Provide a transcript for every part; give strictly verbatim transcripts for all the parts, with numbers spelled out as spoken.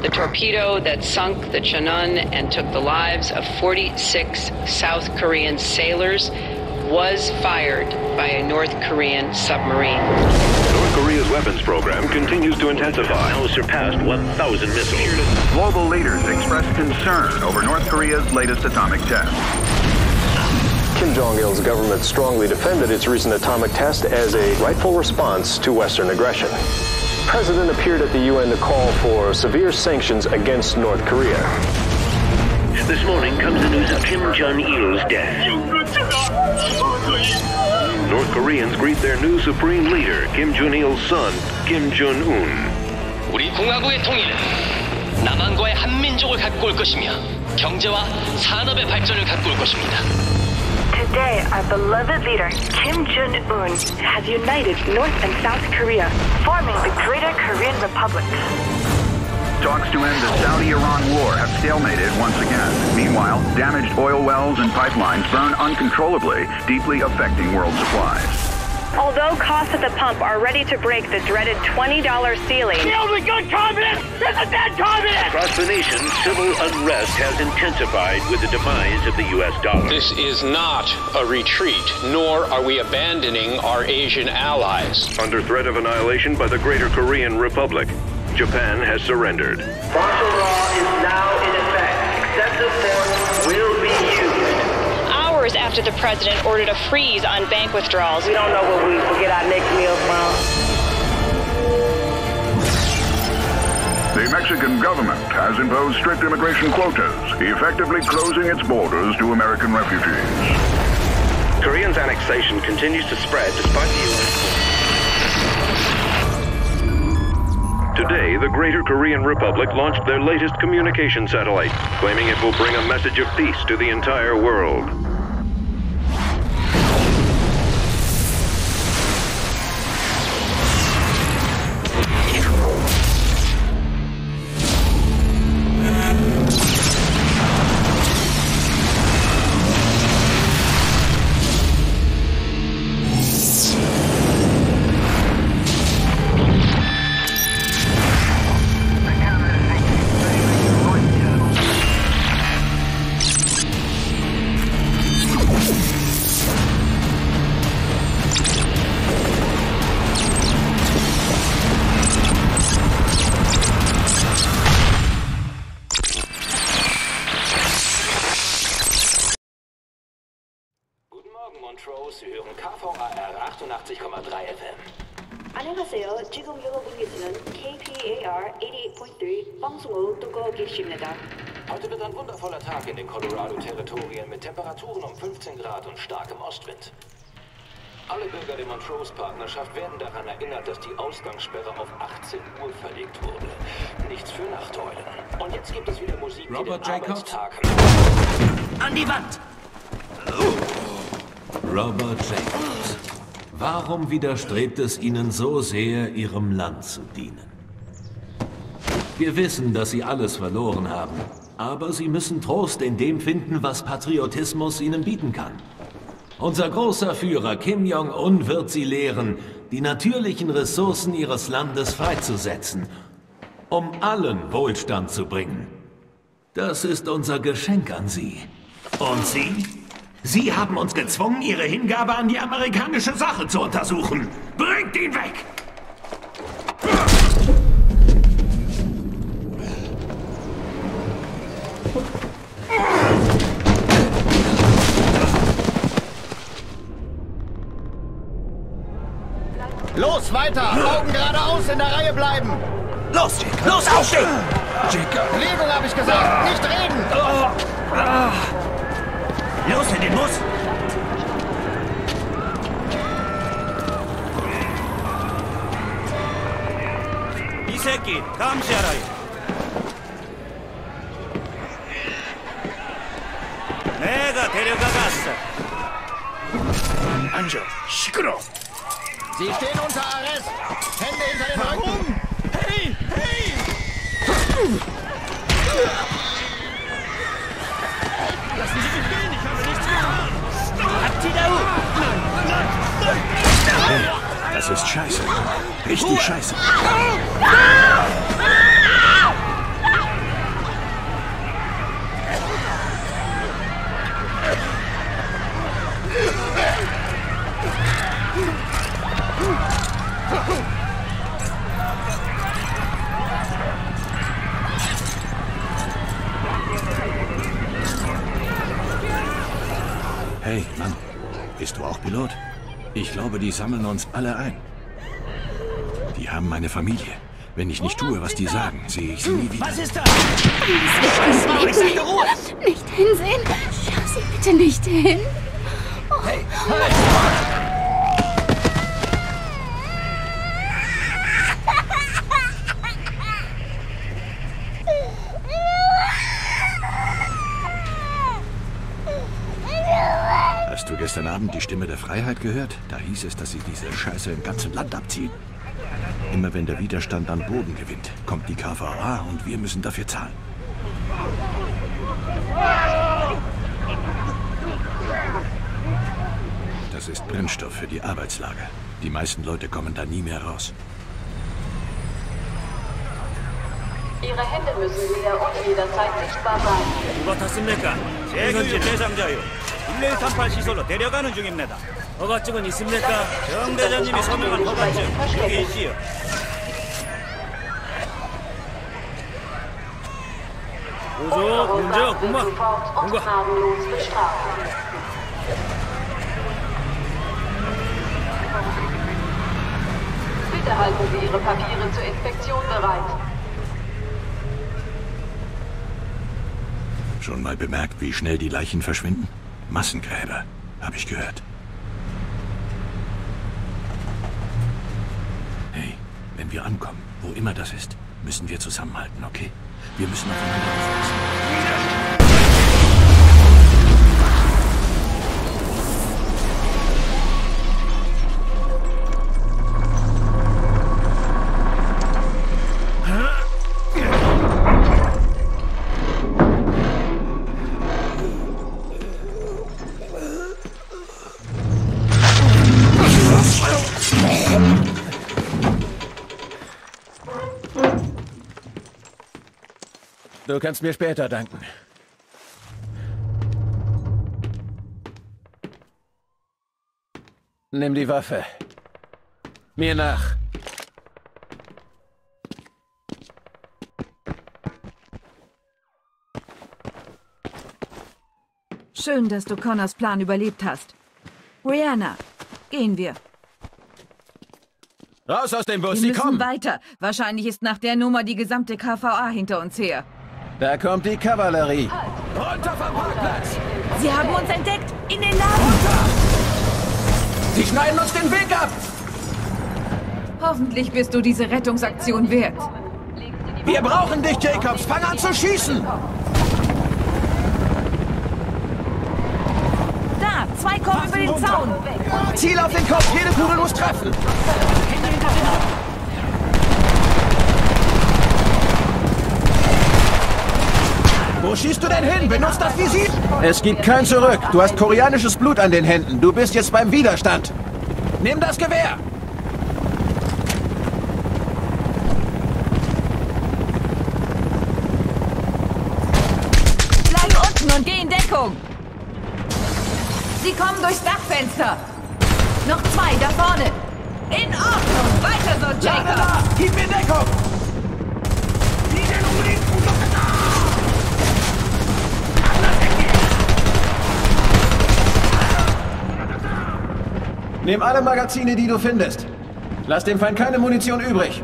The torpedo that sunk the Cheonan and took the lives of forty-six South Korean sailors was fired by a North Korean submarine. North Korea's weapons program continues to intensify. Now surpassed one thousand missiles. Global leaders expressed concern over North Korea's latest atomic test. Kim Jong-il's government strongly defended its recent atomic test as a rightful response to Western aggression. The president appeared at the U N to call for severe sanctions against North Korea. This morning comes the news of Kim Jong-il's death. North Koreans greet their new supreme leader, Kim Jong-il's son, Kim Jong-un. 우리 공화국의 통일은 남한과의 한민족을 갖고 올 것이며 경제와 산업의 발전을 갖고 올 것입니다. Today, our beloved leader, Kim Jong-un, has united North and South Korea, forming the Greater Korean Republic. Talks to end the Saudi-Iran war have stalemated once again. Meanwhile, damaged oil wells and pipelines burn uncontrollably, deeply affecting world supplies. Although costs at the pump are ready to break the dreaded twenty dollar ceiling, the only good communist is a dead communist! Across the nation, civil unrest has intensified with the demise of the U S dollar. This is not a retreat, nor are we abandoning our Asian allies. Under threat of annihilation by the Greater Korean Republic, Japan has surrendered. Martial law is now in effect. Excessive force will be used. Hours after the president ordered a freeze on bank withdrawals. We don't know where we will get our next meal from. The Mexican government has imposed strict immigration quotas, effectively closing its borders to American refugees. Korea's annexation continues to spread despite the U S. Today, the Greater Korean Republic launched their latest communication satellite, claiming it will bring a message of peace to the entire world. Sie hören K V A R achtundachtzig Komma drei F M. 안녕하세요. 지금 여러분 계시는 K P A R eighty-eight point three 방송을 듣고 계십니다. Heute wird ein wundervoller Tag in den Colorado-Territorien mit Temperaturen um fünfzehn Grad und starkem Ostwind. Alle Bürger der Montrose-Partnerschaft werden daran erinnert, dass die Ausgangssperre auf achtzehn Uhr verlegt wurde. Nichts für Nachteulen. Und jetzt gibt es wieder Musik, die den Arbeitstag... An die Wand! Robert Jacobs, warum widerstrebt es Ihnen so sehr, Ihrem Land zu dienen? Wir wissen, dass Sie alles verloren haben, aber Sie müssen Trost in dem finden, was Patriotismus Ihnen bieten kann. Unser großer Führer Kim Jong-un wird Sie lehren, die natürlichen Ressourcen Ihres Landes freizusetzen, um allen Wohlstand zu bringen. Das ist unser Geschenk an Sie. Und Sie? Sie haben uns gezwungen, Ihre Hingabe an die amerikanische Sache zu untersuchen. Bringt ihn weg! Los, weiter! Augen geradeaus, in der Reihe bleiben! Los, Jacob! Los, aufstehen! Jacob! Bewegung, habe ich gesagt! Nicht reden! Oh. Ah. Los in den Bus! Iseki, Kamsharai! Mega Telegagasta! Anjo, Shikuro! Sie stehen unter Arrest! Hände hinter den Rücken! Hey! Hey! Lassen Sie mich gehen, ich habe nichts gehört! Abtidau! Nein, nein, nein! Das ist scheiße. Richtig scheiße. Hey, Mann. Bist du auch Pilot? Ich glaube, die sammeln uns alle ein. Die haben meine Familie. Wenn ich nicht tue, was die sagen, sehe ich sie nie wieder. Was ist das? Ich sage Ruhe! Nicht hinsehen. Schau sie bitte nicht hin. Oh. Hey, halt! Hast du gestern Abend die Stimme der Freiheit gehört? Da hieß es, dass sie diese Scheiße im ganzen Land abziehen. Immer wenn der Widerstand an Boden gewinnt, kommt die K V A und wir müssen dafür zahlen. Das ist Brennstoff für die Arbeitslager. Die meisten Leute kommen da nie mehr raus. Ihre Hände müssen wieder und jederzeit sichtbar sein. 누가 탔습니까? 대근지 대상자요. 일일삼팔 시설로 데려가는 중입니다. 허가증은 있습니까? 정 대장님이 서명한 허가증 여기 있지요. 우주 문제 없구만. 공과. Bitte halten Sie Ihre Papiere zur Inspektion bereit. Schon mal bemerkt, wie schnell die Leichen verschwinden? Massengräber, habe ich gehört. Hey, wenn wir ankommen, wo immer das ist, müssen wir zusammenhalten, okay? Wir müssen aufeinander aufpassen. Du kannst mir später danken. Nimm die Waffe. Mir nach. Schön, dass du Connors Plan überlebt hast. Brianna, gehen wir. Raus aus dem Bus, wir sie müssen kommen! weiter. Wahrscheinlich ist nach der Nummer die gesamte K V A hinter uns her. Da kommt die Kavallerie. Runter vom Parkplatz! Sie haben uns entdeckt! In den Laden! Runter! Sie schneiden uns den Weg ab! Hoffentlich bist du diese Rettungsaktion wert. Wir brauchen dich, Jacobs! Fang an zu schießen! Da! Zwei kommen über den Zaun! Ziel auf den Kopf! Jede Kugel muss treffen! Wo schießt du denn hin? Benutzt das Visier! Es gibt kein Zurück. Du hast koreanisches Blut an den Händen. Du bist jetzt beim Widerstand. Nimm das Gewehr! Bleib unten und geh in Deckung! Sie kommen durchs Dachfenster! Noch zwei, da vorne! In Ordnung! Weiter so, Jacob! Lade nach! Gib mir Deckung! Nimm alle Magazine, die du findest. Lass dem Feind keine Munition übrig.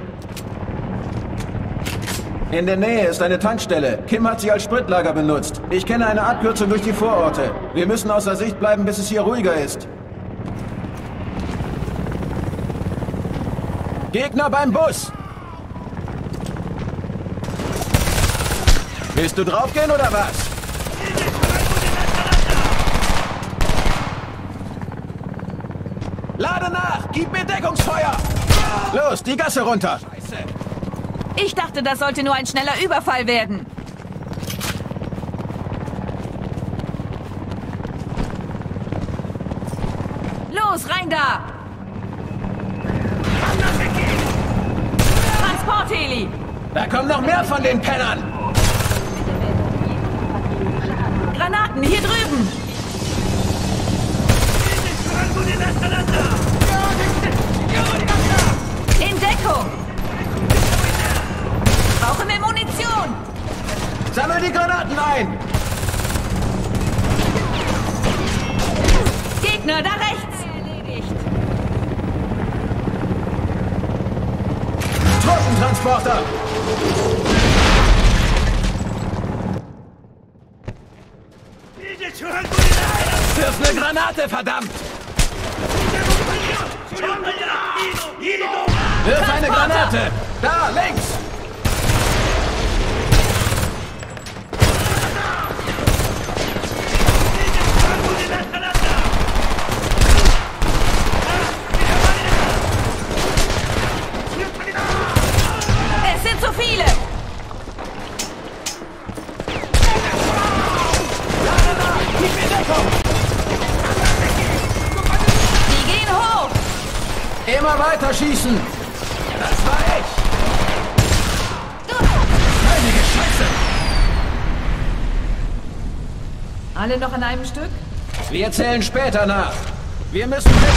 In der Nähe ist eine Tankstelle. Kim hat sie als Spritlager benutzt. Ich kenne eine Abkürzung durch die Vororte. Wir müssen außer Sicht bleiben, bis es hier ruhiger ist. Gegner beim Bus! Willst du draufgehen oder was? Lade nach! Gib mir Deckungsfeuer! Los, die Gasse runter! Scheiße. Ich dachte, das sollte nur ein schneller Überfall werden. Los, rein da! Transportheli! Da kommen noch mehr von den Pennern! Granaten, hier drüben! In Deckung! Brauchen wir Munition! Sammel die Granaten ein! Gegner, da rechts! Erledigt. Truppentransporter! Wirf eine Granate, verdammt! Wirf eine Granate! Da, links! Es sind zu viele! Die gehen hoch! Immer weiter schießen! Das war ich! Heilige Scheiße! Alle noch an einem Stück? Wir zählen später nach. Wir müssen weg.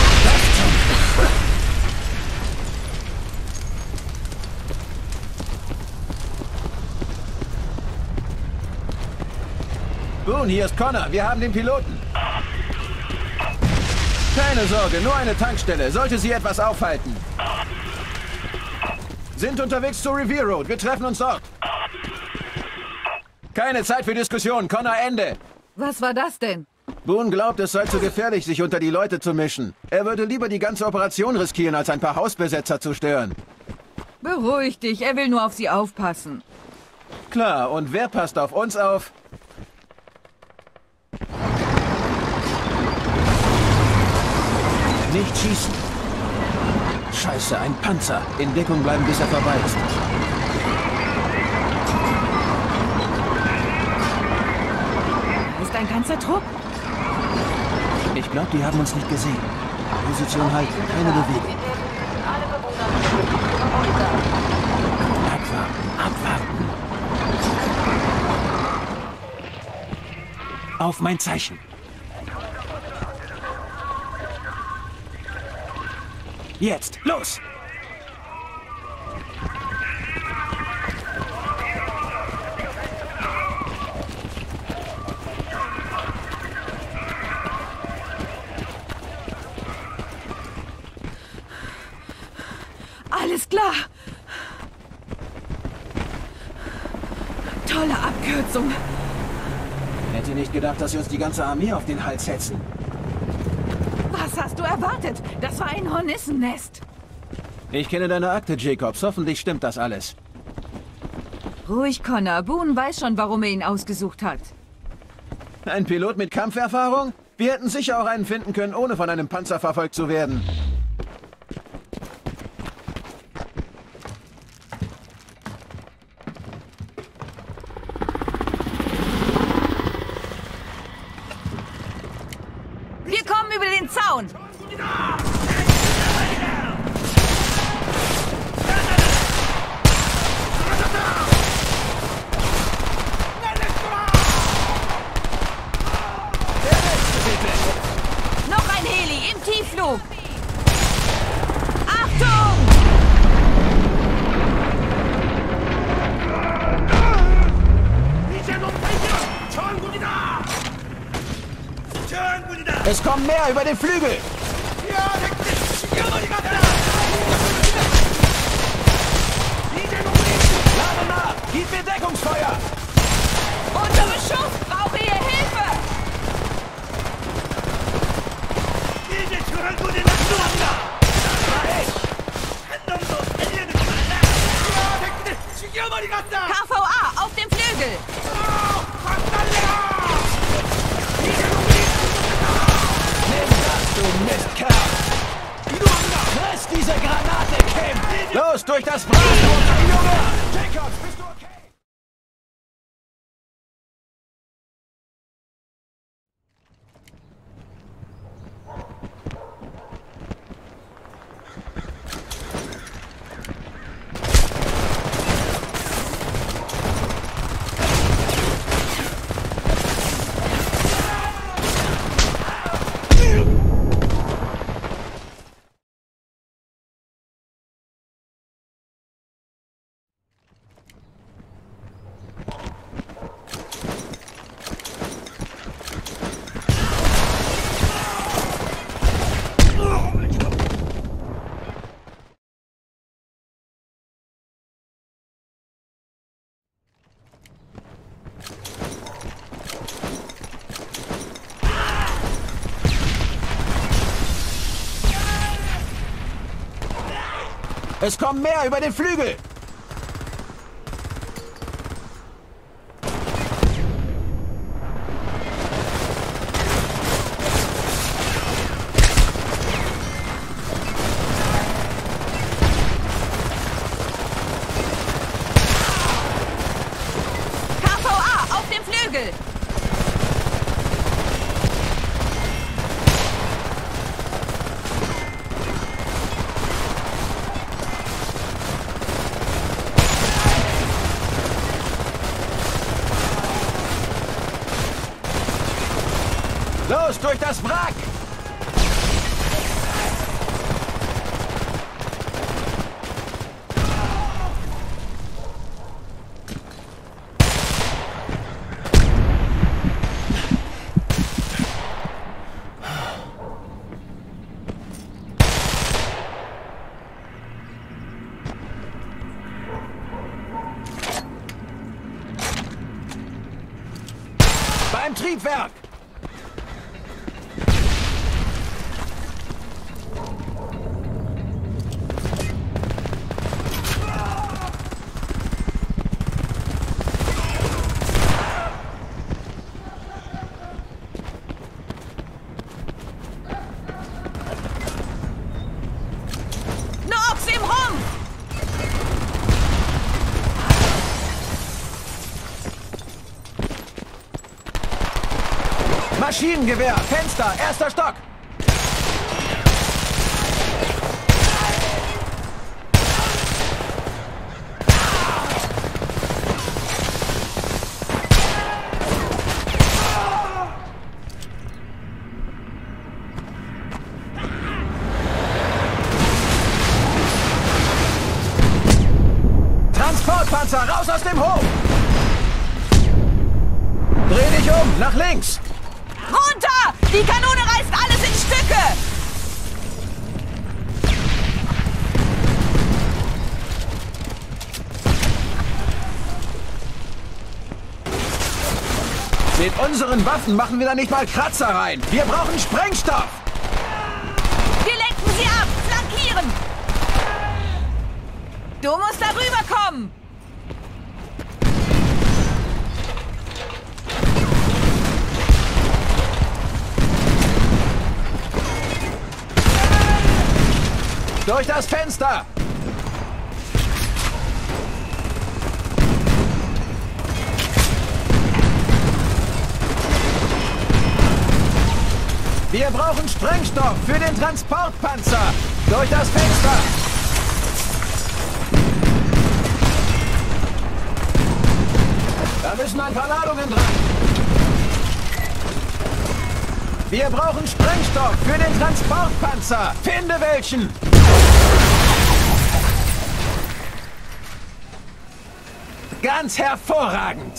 Boone, hier ist Connor. Wir haben den Piloten. Keine Sorge, nur eine Tankstelle. Sollte sie etwas aufhalten. Sind unterwegs zur Revere Road. Wir treffen uns dort. Keine Zeit für Diskussionen. Connor, Ende. Was war das denn? Boone glaubt, es sei zu gefährlich, sich unter die Leute zu mischen. Er würde lieber die ganze Operation riskieren, als ein paar Hausbesetzer zu stören. Beruhig dich, er will nur auf sie aufpassen. Klar, und wer passt auf uns auf? Nicht schießen. Scheiße, ein Panzer. In Deckung bleiben, bis er vorbei ist. Ist ein ganzer Trupp? Ich glaube, die haben uns nicht gesehen. Position halten, keine Bewegung. Abwarten, abwarten. Auf mein Zeichen. Jetzt, los! Alles klar. Tolle Abkürzung. Hätte nicht gedacht, dass sie uns die ganze Armee auf den Hals setzen. Was hast du erwartet? Das war ein Hornissennest. Ich kenne deine Akte, Jacobs. Hoffentlich stimmt das alles. Ruhig, Connor. Boone weiß schon, warum er ihn ausgesucht hat. Ein Pilot mit Kampferfahrung? Wir hätten sicher auch einen finden können, ohne von einem Panzer verfolgt zu werden. Wir kommen über den Zaun. Noch ein Heli im Tiefflug. Achtung! Es kommen mehr über den Flügel. Lade nach! Gib mir Deckungsfeuer! Unser Beschuss brauche ihr Hilfe! K V A auf dem Flügel! Nimm das, du Mistkerl! Friss diese Granate, Kim! Los, durch das Brandrohr, Junge! Jacobs, bist du okay? Es kommen mehr über den Flügel! K V A, auf dem Flügel! Los, durch das Wrack! Beim Triebwerk! Nox im Rumpf! Maschinengewehr, Fenster, erster Stock! Transportpanzer, raus aus dem Hof! Dreh dich um, nach links! Runter! Die Kanone reißt alles in Stücke! Mit unseren Waffen machen wir da nicht mal Kratzer rein. Wir brauchen Sprengstoff! Wir lenken sie ab! Flankieren! Du musst da rüberkommen! Durch das Fenster! Wir brauchen Sprengstoff für den Transportpanzer! Durch das Fenster! Da müssen ein paar Ladungen dran! Wir brauchen Sprengstoff für den Transportpanzer! Finde welchen! Ganz hervorragend!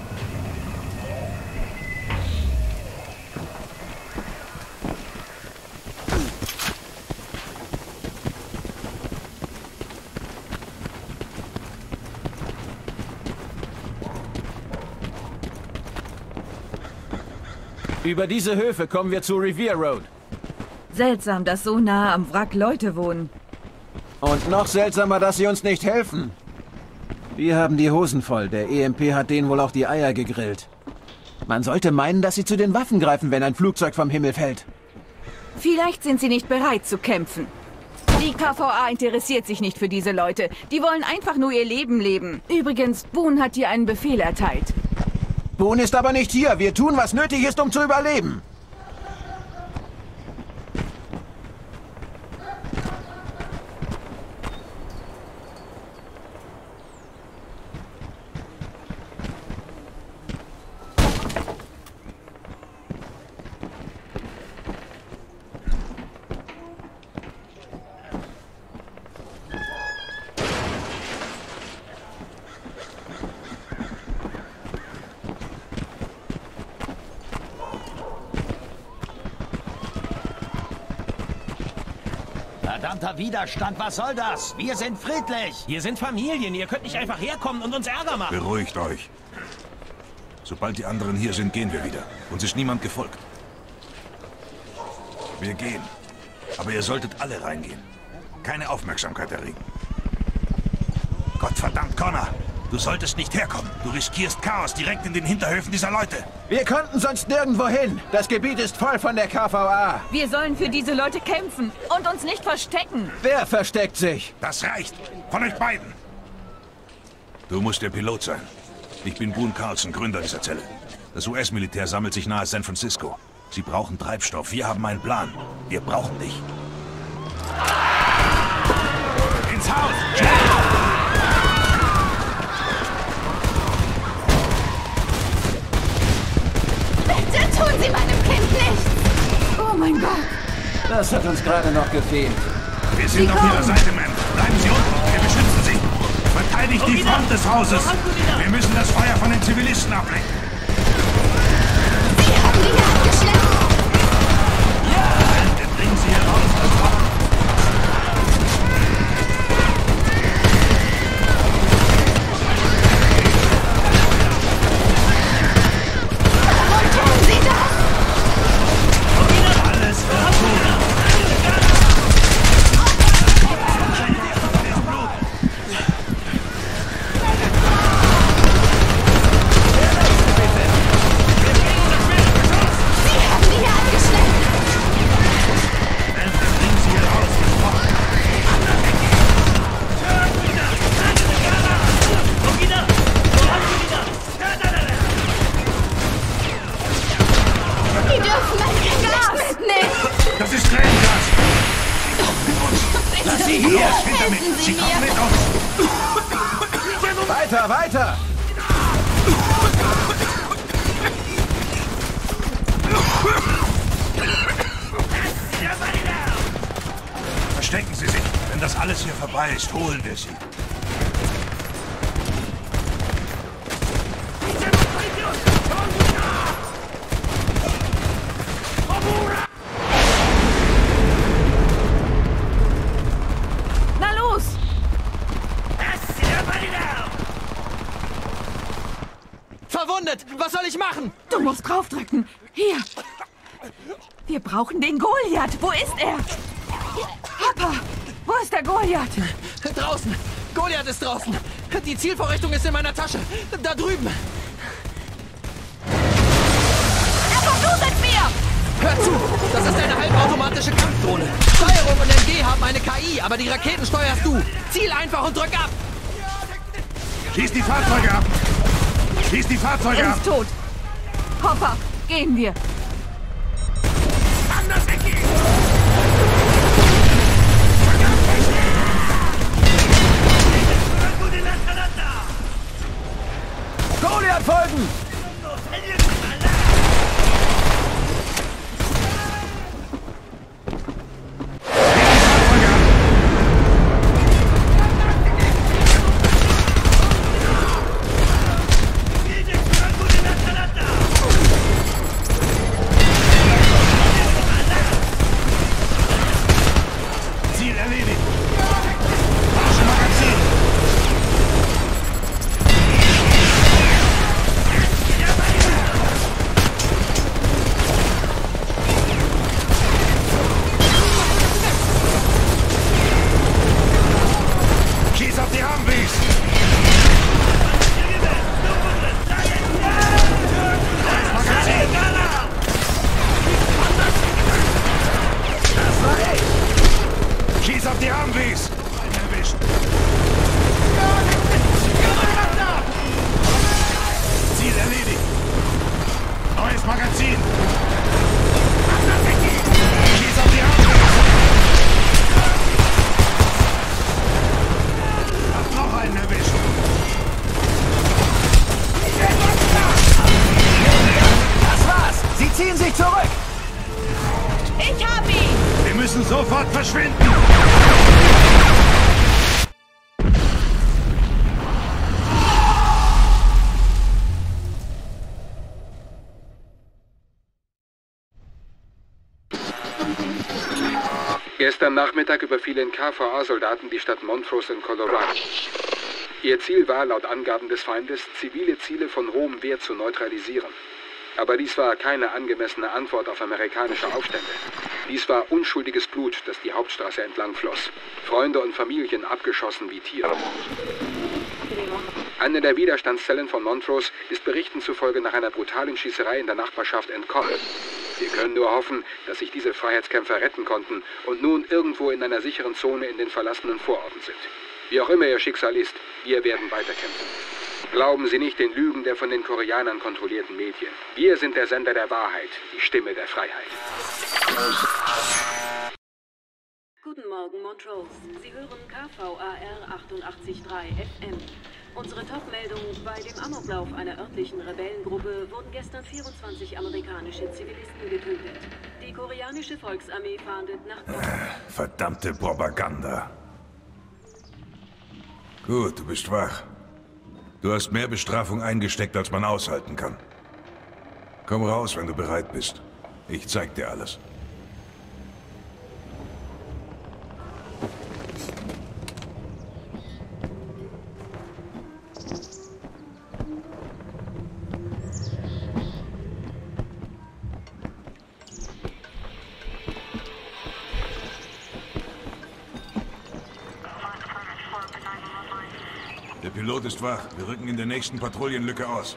Über diese Höfe kommen wir zu Revere Road. Seltsam, dass so nah am Wrack Leute wohnen. Und noch seltsamer, dass sie uns nicht helfen. Wir haben die Hosen voll. Der E M P hat denen wohl auch die Eier gegrillt. Man sollte meinen, dass sie zu den Waffen greifen, wenn ein Flugzeug vom Himmel fällt. Vielleicht sind sie nicht bereit zu kämpfen. Die K V A interessiert sich nicht für diese Leute. Die wollen einfach nur ihr Leben leben. Übrigens, Boone hat dir einen Befehl erteilt. Boone ist aber nicht hier. Wir tun, was nötig ist, um zu überleben. Verdammter Widerstand, was soll das? Wir sind friedlich. Wir sind Familien, ihr könnt nicht einfach herkommen und uns Ärger machen. Beruhigt euch. Sobald die anderen hier sind, gehen wir wieder. Uns ist niemand gefolgt. Wir gehen. Aber ihr solltet alle reingehen. Keine Aufmerksamkeit erregen. Gottverdammt, Connor! Du solltest nicht herkommen. Du riskierst Chaos direkt in den Hinterhöfen dieser Leute. Wir konnten sonst nirgendwo hin. Das Gebiet ist voll von der K V A. Wir sollen für diese Leute kämpfen und uns nicht verstecken. Wer versteckt sich? Das reicht. Von euch beiden. Du musst der Pilot sein. Ich bin Boone Carlson, Gründer dieser Zelle. Das U S-Militär sammelt sich nahe San Francisco. Sie brauchen Treibstoff. Wir haben einen Plan. Wir brauchen dich. Ins Haus! Schnell! Bitte tun Sie meinem Kind nichts! Oh mein Gott! Das hat uns gerade noch gefehlt. Wir sind auf Ihrer Seite, Ma'am. Bleiben Sie unten. Wir beschützen Sie. Verteidigt die Front des Hauses. Wir müssen das Feuer von den Zivilisten ablenken. Sie haben die Jagd geschleppt! Ja! Wir bringen Sie hier raus. Versprochen. Warum tun Sie das? Alles wird gut. Das ist Tränengas! Lass sie hier! Hinter mir! Sie kommen mit uns! Weiter, weiter! Verstecken Sie sich! Wenn das alles hier vorbei ist, holen wir sie. Verwundet! Was soll ich machen? Du musst draufdrücken. Hier. Wir brauchen den Goliath. Wo ist er? Papa, wo ist der Goliath? Draußen. Goliath ist draußen. Die Zielvorrichtung ist in meiner Tasche. Da drüben. Er verblutet mir! Hör zu! Das ist eine halbautomatische Kampfdrohne. Steuerung und M G haben eine K I, aber die Raketen steuerst du. Ziel einfach und drück ab! Schieß die Fahrzeuge ab! Schieß die Fahrzeuge Er ab! ist tot. Hopper, gehen wir. Anders entgegen! Goliath folgen! Ziel erledigt! Falsche Magazin! Schieß auf die Humvees! Magazin! Das war echt! Schieß auf die Humvees! Erwischt! Ziel erledigt! Neues Magazin! Schieß auf die Humvees! Hab noch einen erwischt! Das war's! Sie ziehen sich zurück! Ich hab ihn! Wir müssen sofort verschwinden! Gestern Nachmittag überfielen K V A-Soldaten die Stadt Montrose in Colorado. Ihr Ziel war, laut Angaben des Feindes, zivile Ziele von hohem Wert zu neutralisieren. Aber dies war keine angemessene Antwort auf amerikanische Aufstände. Dies war unschuldiges Blut, das die Hauptstraße entlang floss. Freunde und Familien abgeschossen wie Tiere. Eine der Widerstandszellen von Montrose ist Berichten zufolge nach einer brutalen Schießerei in der Nachbarschaft entkommen. Wir können nur hoffen, dass sich diese Freiheitskämpfer retten konnten und nun irgendwo in einer sicheren Zone in den verlassenen Vororten sind. Wie auch immer ihr Schicksal ist, wir werden weiterkämpfen. Glauben Sie nicht den Lügen der von den Koreanern kontrollierten Medien. Wir sind der Sender der Wahrheit, die Stimme der Freiheit. Guten Morgen, Montrose. Sie hören K V A R achtundachtzig Komma drei F M. Unsere Top-Meldung: Bei dem Amoklauf einer örtlichen Rebellengruppe wurden gestern vierundzwanzig amerikanische Zivilisten getötet. Die koreanische Volksarmee fahndet nach... Äh, verdammte Propaganda. Gut, du bist wach. Du hast mehr Bestrafung eingesteckt, als man aushalten kann. Komm raus, wenn du bereit bist. Ich zeig dir alles. Der Pilot ist wach. Wir rücken in der nächsten Patrouillenlücke aus.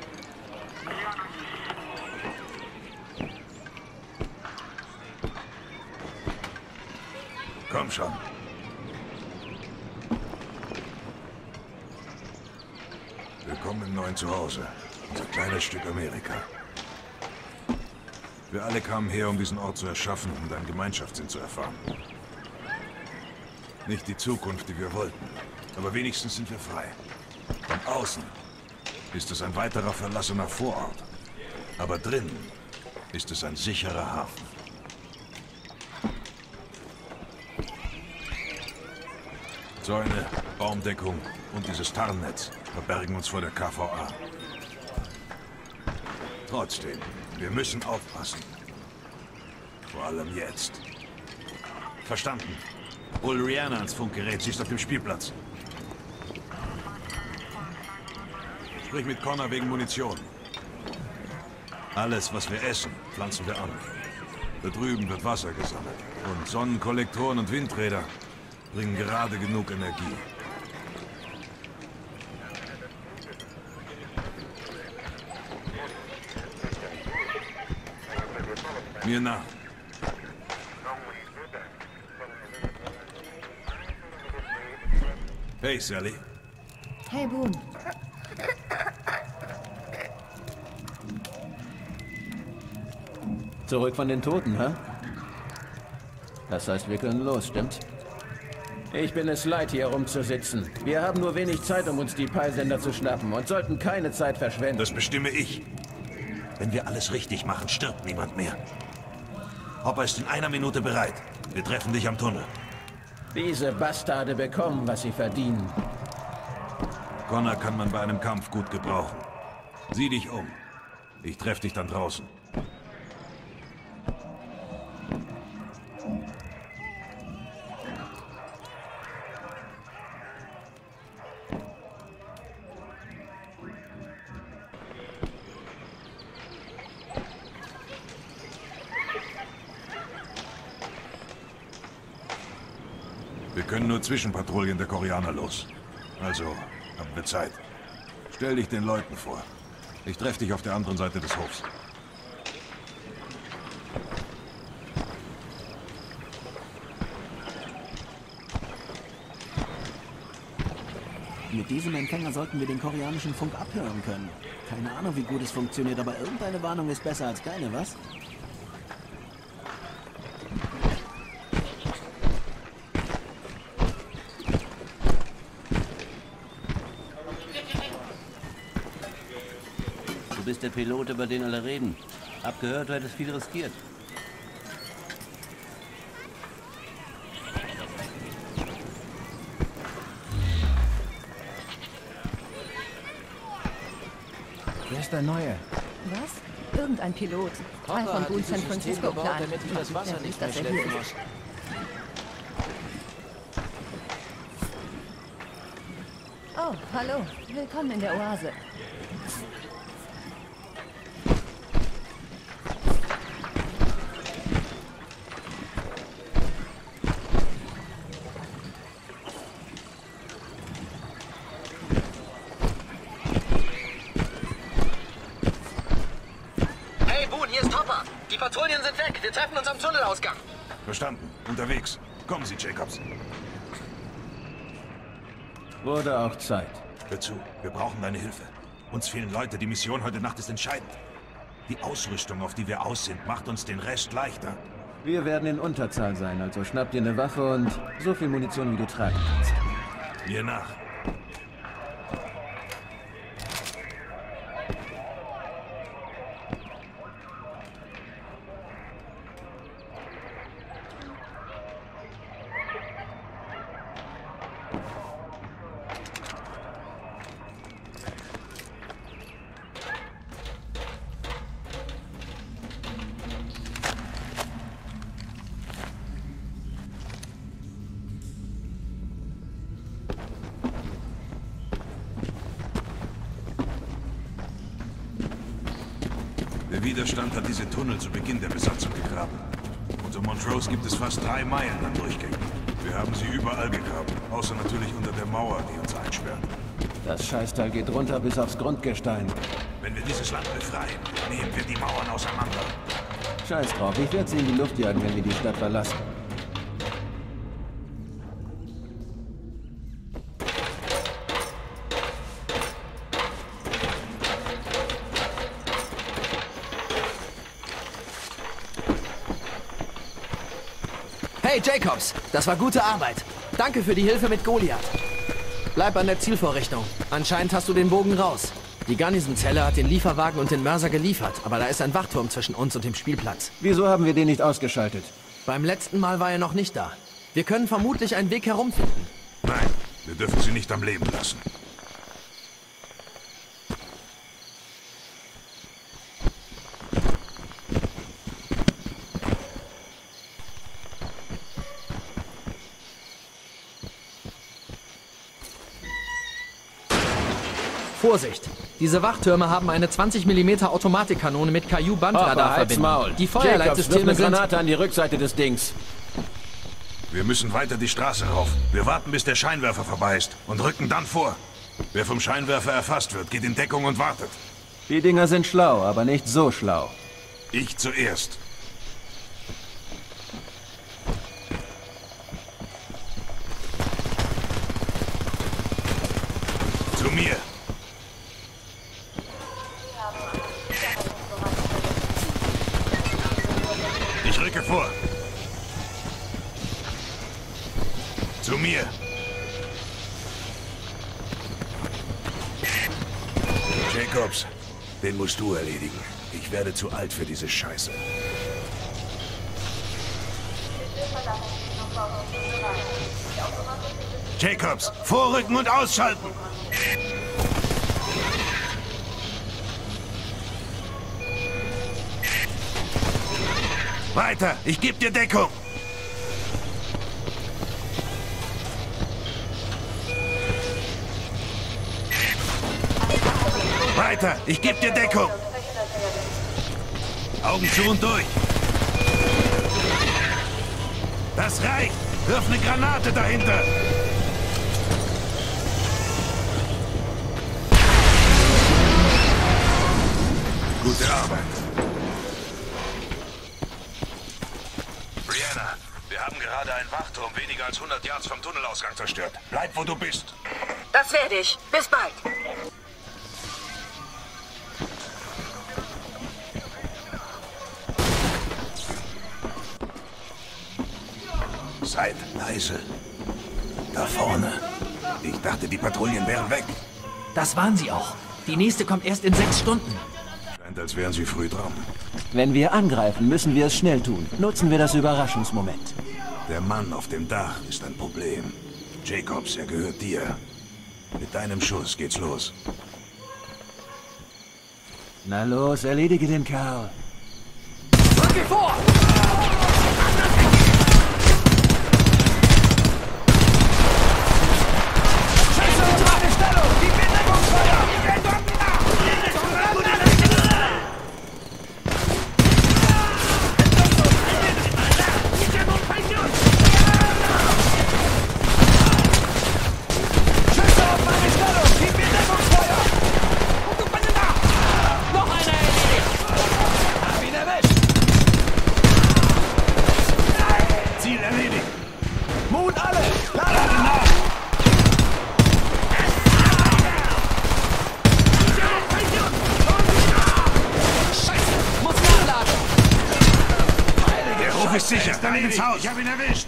Komm schon. Willkommen im neuen Zuhause. Unser kleines Stück Amerika. Wir alle kamen her, um diesen Ort zu erschaffen und einen Gemeinschaftssinn zu erfahren. Nicht die Zukunft, die wir wollten, aber wenigstens sind wir frei. Von außen ist es ein weiterer verlassener Vorort, aber drinnen ist es ein sicherer Hafen. Zäune, Baumdeckung und dieses Tarnnetz verbergen uns vor der K V A. Trotzdem, wir müssen aufpassen. Vor allem jetzt. Verstanden. Hol Rihanna ans Funkgerät, sie ist auf dem Spielplatz. Sprich mit Connor wegen Munition. Alles, was wir essen, pflanzen wir an. Da drüben wird Wasser gesammelt. Und Sonnenkollektoren und Windräder bringen gerade genug Energie. Mir nach. Hey, Sally. Hey, Boone. Zurück von den Toten, hä? Das heißt, wir können los, stimmt's? Ich bin es leid, hier rumzusitzen. Wir haben nur wenig Zeit, um uns die Peilsender zu schnappen und sollten keine Zeit verschwenden. Das bestimme ich. Wenn wir alles richtig machen, stirbt niemand mehr. Hopper ist in einer Minute bereit. Wir treffen dich am Tunnel. Diese Bastarde bekommen, was sie verdienen. Connor kann man bei einem Kampf gut gebrauchen. Sieh dich um. Ich treffe dich dann draußen. Wir können nur Zwischenpatrouillen der Koreaner los. Also, haben wir Zeit. Stell dich den Leuten vor. Ich treffe dich auf der anderen Seite des Hofs. Mit diesem Empfänger sollten wir den koreanischen Funk abhören können. Keine Ahnung, wie gut es funktioniert, aber irgendeine Warnung ist besser als keine, was? Du bist der Pilot, über den alle reden. Abgehört, du hättest viel riskiert. Wer ist der Neue? Was? Irgendein Pilot. Teil von Boone San Francisco Plan. damit ich das Wasser nicht mehr schleppen muss. Oh, hallo. Willkommen in der Oase. sind weg. Wir treffen uns am Tunnelausgang. Verstanden. Unterwegs. Kommen Sie, Jacobs. Wurde auch Zeit. Hör zu, wir brauchen deine Hilfe. Uns fehlen Leute, die Mission heute Nacht ist entscheidend. Die Ausrüstung, auf die wir aus sind, macht uns den Rest leichter. Wir werden in Unterzahl sein, also schnapp dir eine Waffe und so viel Munition, wie du tragen kannst. Mir nach. Der Widerstand hat diese Tunnel zu Beginn der Besatzung gegraben. Unter Montrose gibt es fast drei Meilen an Durchgängen. Wir haben sie überall gegraben, außer natürlich unter der Mauer, die uns einsperrt. Das Scheißteil geht runter bis aufs Grundgestein. Wenn wir dieses Land befreien, nehmen wir die Mauern auseinander. Scheiß drauf, ich werde sie in die Luft jagen, wenn wir die Stadt verlassen. Hey Jacobs, das war gute Arbeit. Danke für die Hilfe mit Goliath. Bleib an der Zielvorrichtung. Anscheinend hast du den Bogen raus. Die Garnison-Zelle hat den Lieferwagen und den Mörser geliefert, aber da ist ein Wachturm zwischen uns und dem Spielplatz. Wieso haben wir den nicht ausgeschaltet? Beim letzten Mal war er noch nicht da. Wir können vermutlich einen Weg herumfinden. Nein, wir dürfen sie nicht am Leben lassen. Vorsicht! Diese Wachtürme haben eine zwanzig Millimeter Automatikkanone mit K U-Bandradar-Verbindung. Die Feuerleitsysteme sind... Granate an die Rückseite des Dings. Wir müssen weiter die Straße rauf. Wir warten, bis der Scheinwerfer vorbei ist und rücken dann vor. Wer vom Scheinwerfer erfasst wird, geht in Deckung und wartet. Die Dinger sind schlau, aber nicht so schlau. Ich zuerst. Zu mir. Ich rücke vor. Zu mir. Jacobs, den musst du erledigen. Ich werde zu alt für diese Scheiße. Jacobs, vorrücken und ausschalten! Weiter, ich gebe dir Deckung! Weiter, ich gebe dir Deckung! Augen zu und durch! Das reicht! Wirf eine Granate dahinter! Gute Arbeit. Brianna, wir haben gerade einen Wachturm weniger als hundert Yards vom Tunnelausgang zerstört. Bleib, wo du bist. Das werde ich. Bis bald. Seid leise. Da vorne. Ich dachte, die Patrouillen wären weg. Das waren sie auch. Die nächste kommt erst in sechs Stunden. Scheint, als wären sie früh dran. Wenn wir angreifen, müssen wir es schnell tun. Nutzen wir das Überraschungsmoment. Der Mann auf dem Dach ist ein Problem. Jacobs, er gehört dir. Mit deinem Schuss geht's los. Na los, erledige den Kerl. Rücke vor! rein ins Haus. Ich hab ihn erwischt.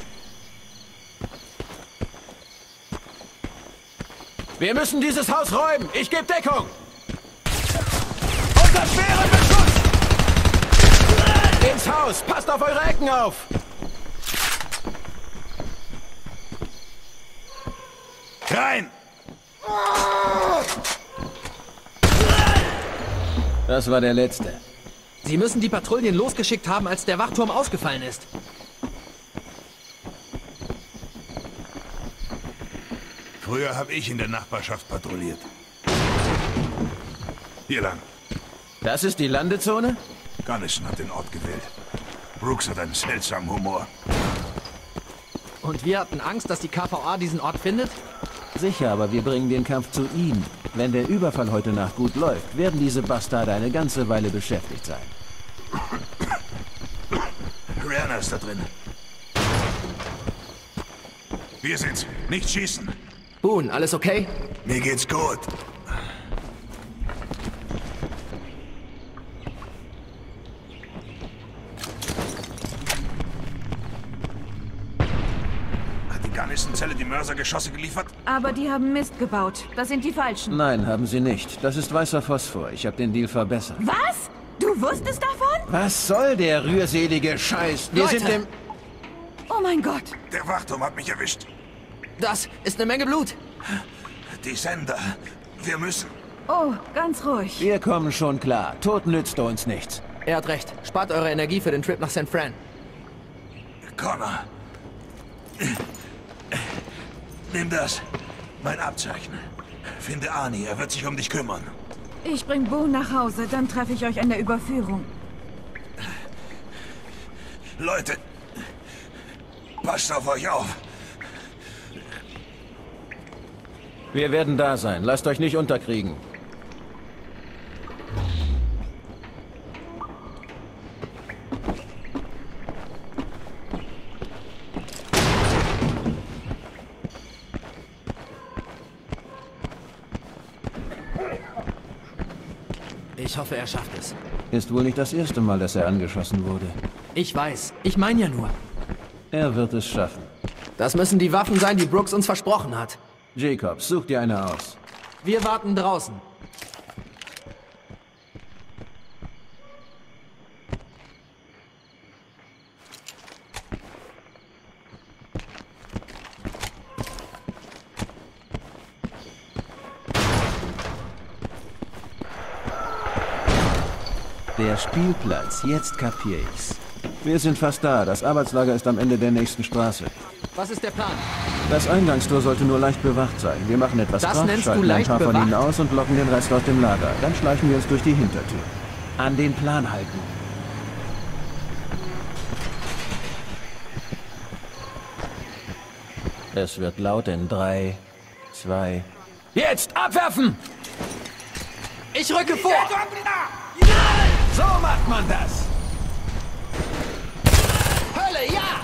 Wir müssen dieses Haus räumen. Ich gebe Deckung. Unter schweren Beschuss! Ins Haus. Passt auf eure Ecken auf. Rein! Das war der letzte. Sie müssen die Patrouillen losgeschickt haben, als der Wachturm ausgefallen ist. Früher habe ich in der Nachbarschaft patrouilliert. Hier lang. Das ist die Landezone? Gunnison hat den Ort gewählt. Brooks hat einen seltsamen Humor. Und wir hatten Angst, dass die K V A diesen Ort findet? Sicher, aber wir bringen den Kampf zu ihm. Wenn der Überfall heute Nacht gut läuft, werden diese Bastarde eine ganze Weile beschäftigt sein. Rihanna ist da drin. Wir sind's. Nicht schießen. Boone, alles okay? Mir geht's gut. Hat die Garnison-Zelle die Mörsergeschosse geliefert? Aber die haben Mist gebaut. Das sind die falschen. Nein, haben sie nicht. Das ist weißer Phosphor. Ich habe den Deal verbessert. Was? Du wusstest davon? Was soll der rührselige Scheiß? Wir Leute. sind im... Oh mein Gott. Der Wachturm hat mich erwischt. Das ist eine Menge Blut. Die Sender. Wir müssen... Oh, ganz ruhig. Wir kommen schon klar. Tod nützt uns nichts. Er hat recht. Spart eure Energie für den Trip nach San Fran. Connor. Nimm das. Mein Abzeichen. Finde Arnie. Er wird sich um dich kümmern. Ich bring Boone nach Hause. Dann treffe ich euch an der Überführung. Leute. Passt auf euch auf. Wir werden da sein. Lasst euch nicht unterkriegen. Ich hoffe, er schafft es. Ist wohl nicht das erste Mal, dass er angeschossen wurde. Ich weiß. Ich meine ja nur. Er wird es schaffen. Das müssen die Waffen sein, die Brooks uns versprochen hat. Jacobs, such dir eine aus. Wir warten draußen. Der Spielplatz, jetzt kapier ich's. Wir sind fast da. Das Arbeitslager ist am Ende der nächsten Straße. Was ist der Plan? Das Eingangstor sollte nur leicht bewacht sein. Wir machen etwas Das Krach, nennst du schalten ein leicht paar von ihnen bewacht? aus und locken den Rest aus dem Lager. Dann schleichen wir uns durch die Hintertür. An den Plan halten. Es wird laut in drei, zwei... Jetzt abwerfen! Ich rücke vor! So macht man das! Hölle, ja!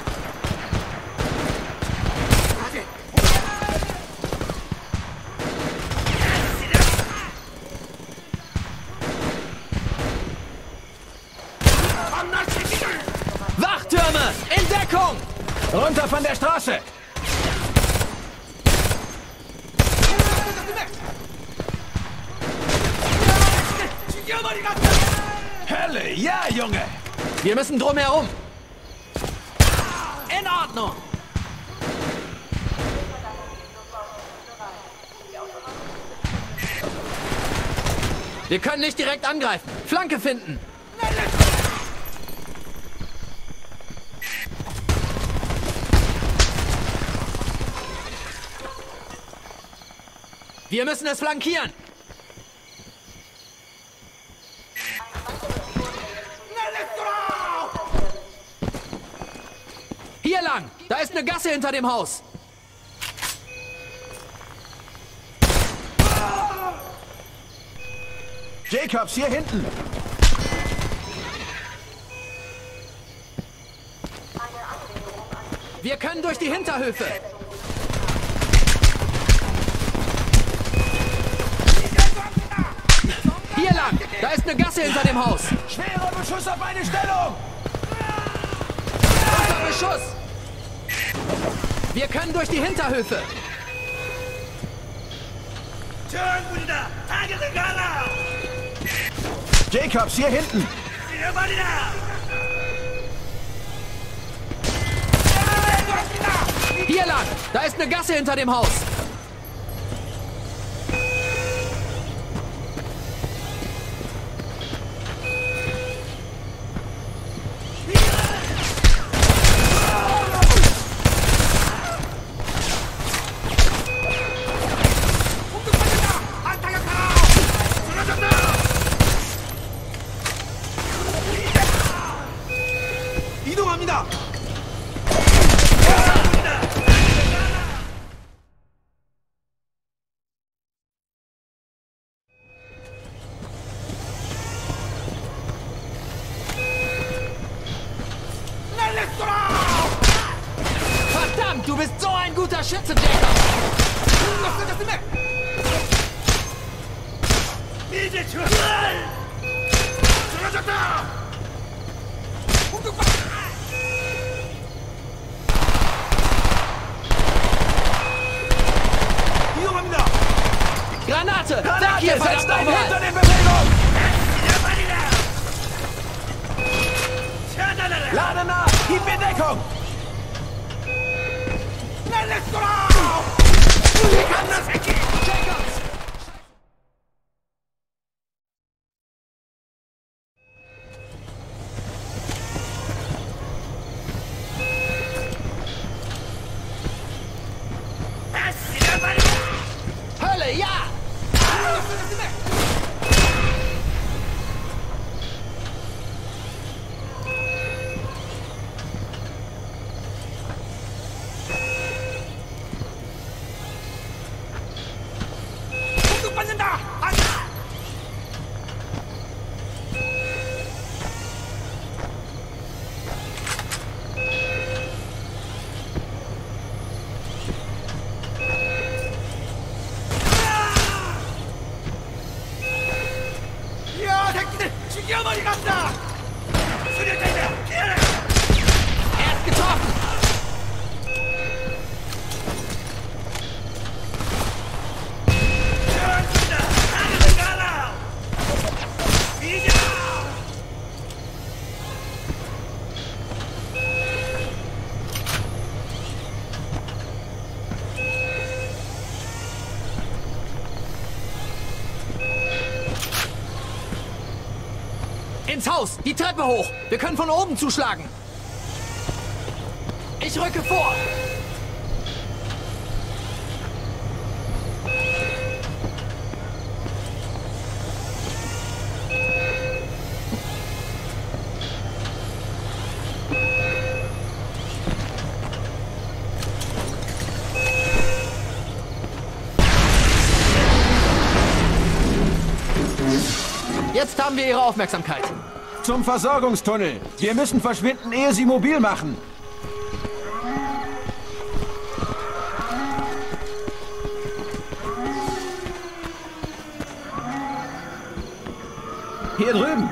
Wachtürme! In Deckung! Runter von der Straße! Hölle, ja, Junge! Wir müssen drumherum! In Ordnung! Wir können nicht direkt angreifen. Flanke finden! Wir müssen es flankieren! Hier lang! Da ist eine Gasse hinter dem Haus! Jacobs, hier hinten! Wir können durch die Hinterhöfe! Hier lang! Da ist eine Gasse hinter dem Haus! Schwerer Beschuss auf eine Stellung! Unter Beschuss! Wir können durch die Hinterhöfe! Jacobs, hier hinten! Hier lang! Da ist eine Gasse hinter dem Haus! Verdammt, du bist so ein guter Schütze, Jacob! Granate! Granate! Hier, setzt ein Hinter in Bewegung! Lade nach! Gib mir Deckung! Wie kann das weggehen? Jacobs! Hölle, ja! Er ist getroffen! Ins Haus! Die Treppe hoch! Wir können von oben zuschlagen! Ich rücke vor! Jetzt haben wir Ihre Aufmerksamkeit. Zum Versorgungstunnel. Wir müssen verschwinden, ehe sie mobil machen. Hier drüben.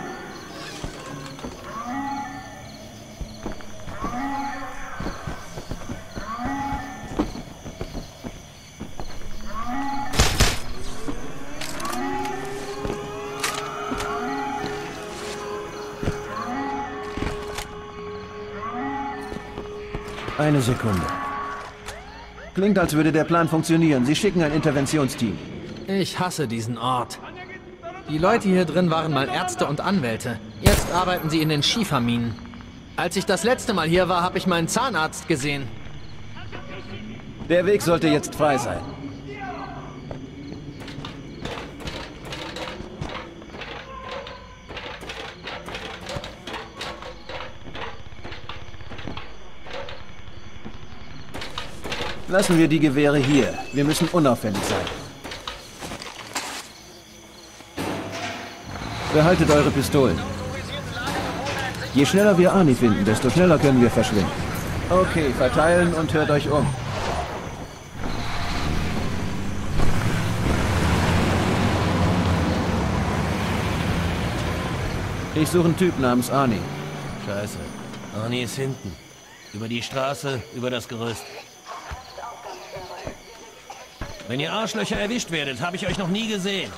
Eine Sekunde. Klingt, als würde der Plan funktionieren. Sie schicken ein Interventionsteam. Ich hasse diesen Ort. Die Leute hier drin waren mal Ärzte und Anwälte. Jetzt arbeiten sie in den Schieferminen. Als ich das letzte Mal hier war, habe ich meinen Zahnarzt gesehen. Der Weg sollte jetzt frei sein. Lassen wir die Gewehre hier. Wir müssen unauffällig sein. Behaltet eure Pistolen. Je schneller wir Arnie finden, desto schneller können wir verschwinden. Okay, verteilen und hört euch um. Ich suche einen Typ namens Arnie. Scheiße. Arnie ist hinten. Über die Straße, über das Gerüst. Wenn ihr Arschlöcher erwischt werdet, habe ich euch noch nie gesehen.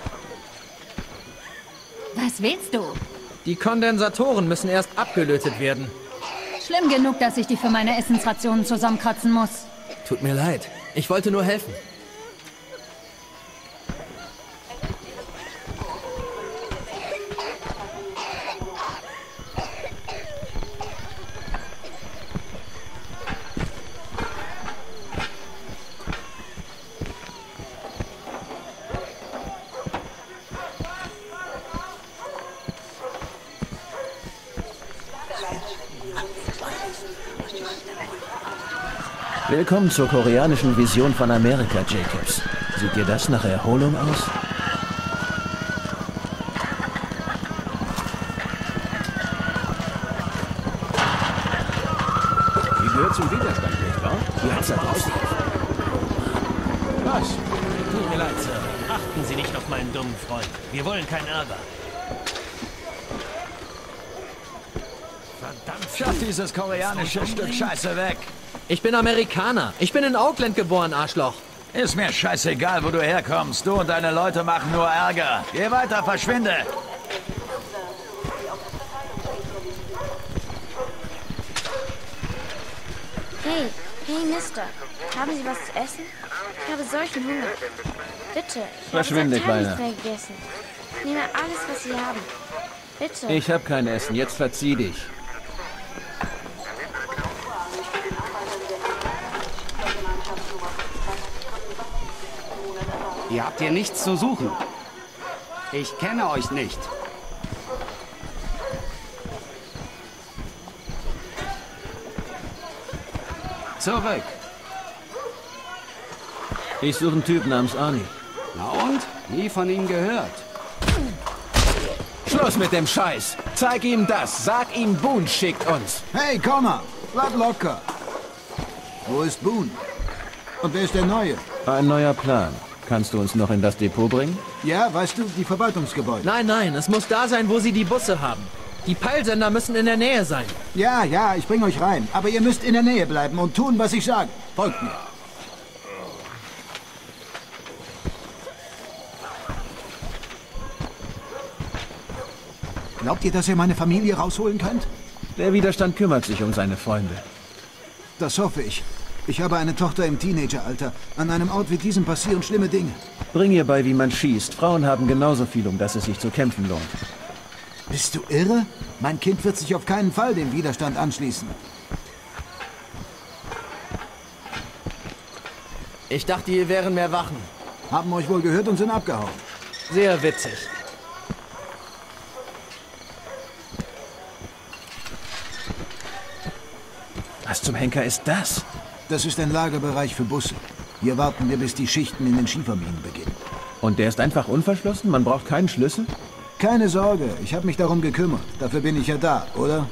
Was willst du? Die Kondensatoren müssen erst abgelötet werden. Schlimm genug, dass ich die für meine Essensrationen zusammenkratzen muss. Tut mir leid. Ich wollte nur helfen. Willkommen zur koreanischen Vision von Amerika, Jacobs. Sieht dir das nach Erholung aus? Die gehört zum Widerstand, nicht wahr? Die hat's da draußen. Was? Tut mir leid, Sir. Achten Sie nicht auf meinen dummen Freund. Wir wollen keinen Ärger. Verdammt. Schaff dieses koreanische Stück Scheiße weg. Ich bin Amerikaner. Ich bin in Oakland geboren, Arschloch. Ist mir scheißegal, wo du herkommst. Du und deine Leute machen nur Ärger. Geh weiter, verschwinde. Hey, hey, Mister. Haben Sie was zu essen? Ich habe solchen Hunger. Bitte, ich Verschwinde, habe seit Tagen Kleiner. nicht mehr gegessen. Ich nehme alles, was Sie haben. Bitte. Ich habe kein Essen. Jetzt verzieh dich. Ihr habt hier nichts zu suchen. Ich kenne euch nicht. Zurück. Ich suche einen Typ namens Arnie. Na und? Nie von ihm gehört. Schluss mit dem Scheiß. Zeig ihm das. Sag ihm, Boone schickt uns. Hey, komm mal. Bleib locker. Wo ist Boone? Und wer ist der Neue? Ein neuer Plan. Kannst du uns noch in das Depot bringen? Ja, weißt du, die Verwaltungsgebäude. Nein, nein, es muss da sein, wo sie die Busse haben. Die Peilsender müssen in der Nähe sein. Ja, ja, ich bring euch rein. Aber ihr müsst in der Nähe bleiben und tun, was ich sage. Folgt mir. Glaubt ihr, dass ihr meine Familie rausholen könnt? Der Widerstand kümmert sich um seine Freunde. Das hoffe ich. Ich habe eine Tochter im Teenageralter. An einem Ort wie diesem passieren schlimme Dinge. Bring ihr bei, wie man schießt. Frauen haben genauso viel, um das es sich zu kämpfen lohnt. Bist du irre? Mein Kind wird sich auf keinen Fall dem Widerstand anschließen. Ich dachte, ihr wären mehr Wachen. Haben euch wohl gehört und sind abgehauen. Sehr witzig. Was zum Henker ist das? Das ist ein Lagerbereich für Busse. Hier warten wir, bis die Schichten in den Schieferminen beginnen. Und der ist einfach unverschlossen? Man braucht keinen Schlüssel? Keine Sorge, ich habe mich darum gekümmert. Dafür bin ich ja da, oder?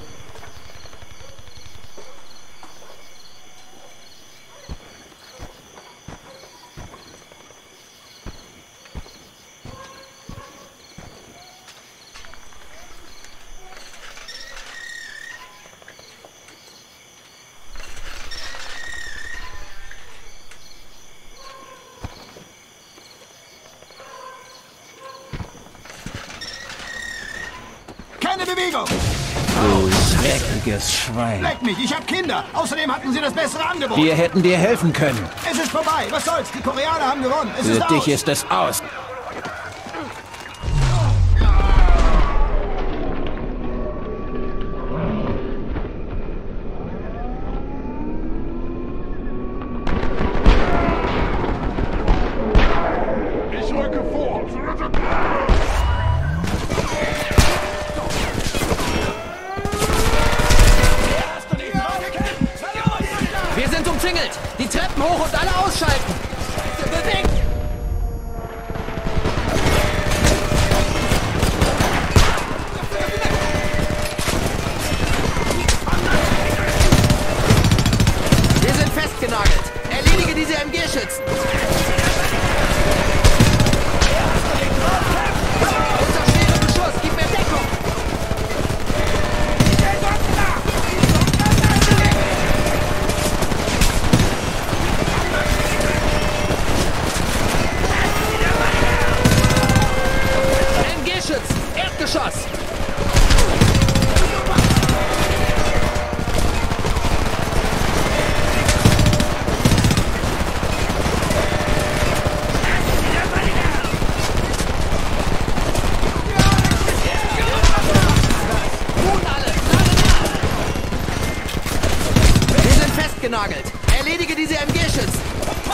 Keine Bewegung! Du dreckiges Schwein. Leck mich, ich hab Kinder! Außerdem hatten sie das bessere Angebot! Wir hätten dir helfen können. Es ist vorbei! Was soll's? Die Koreaner haben gewonnen! Es Für ist dich aus. ist es aus. Ich rücke vor! Wir sind umzingelt! Die Treppen hoch und alle ausschalten! Bewegt! Wir sind festgenagelt! Erledige diese M G-Schützen! Unter schwerem Beschuss! Gib mir Deckung! Erledige diese M G-Schützen!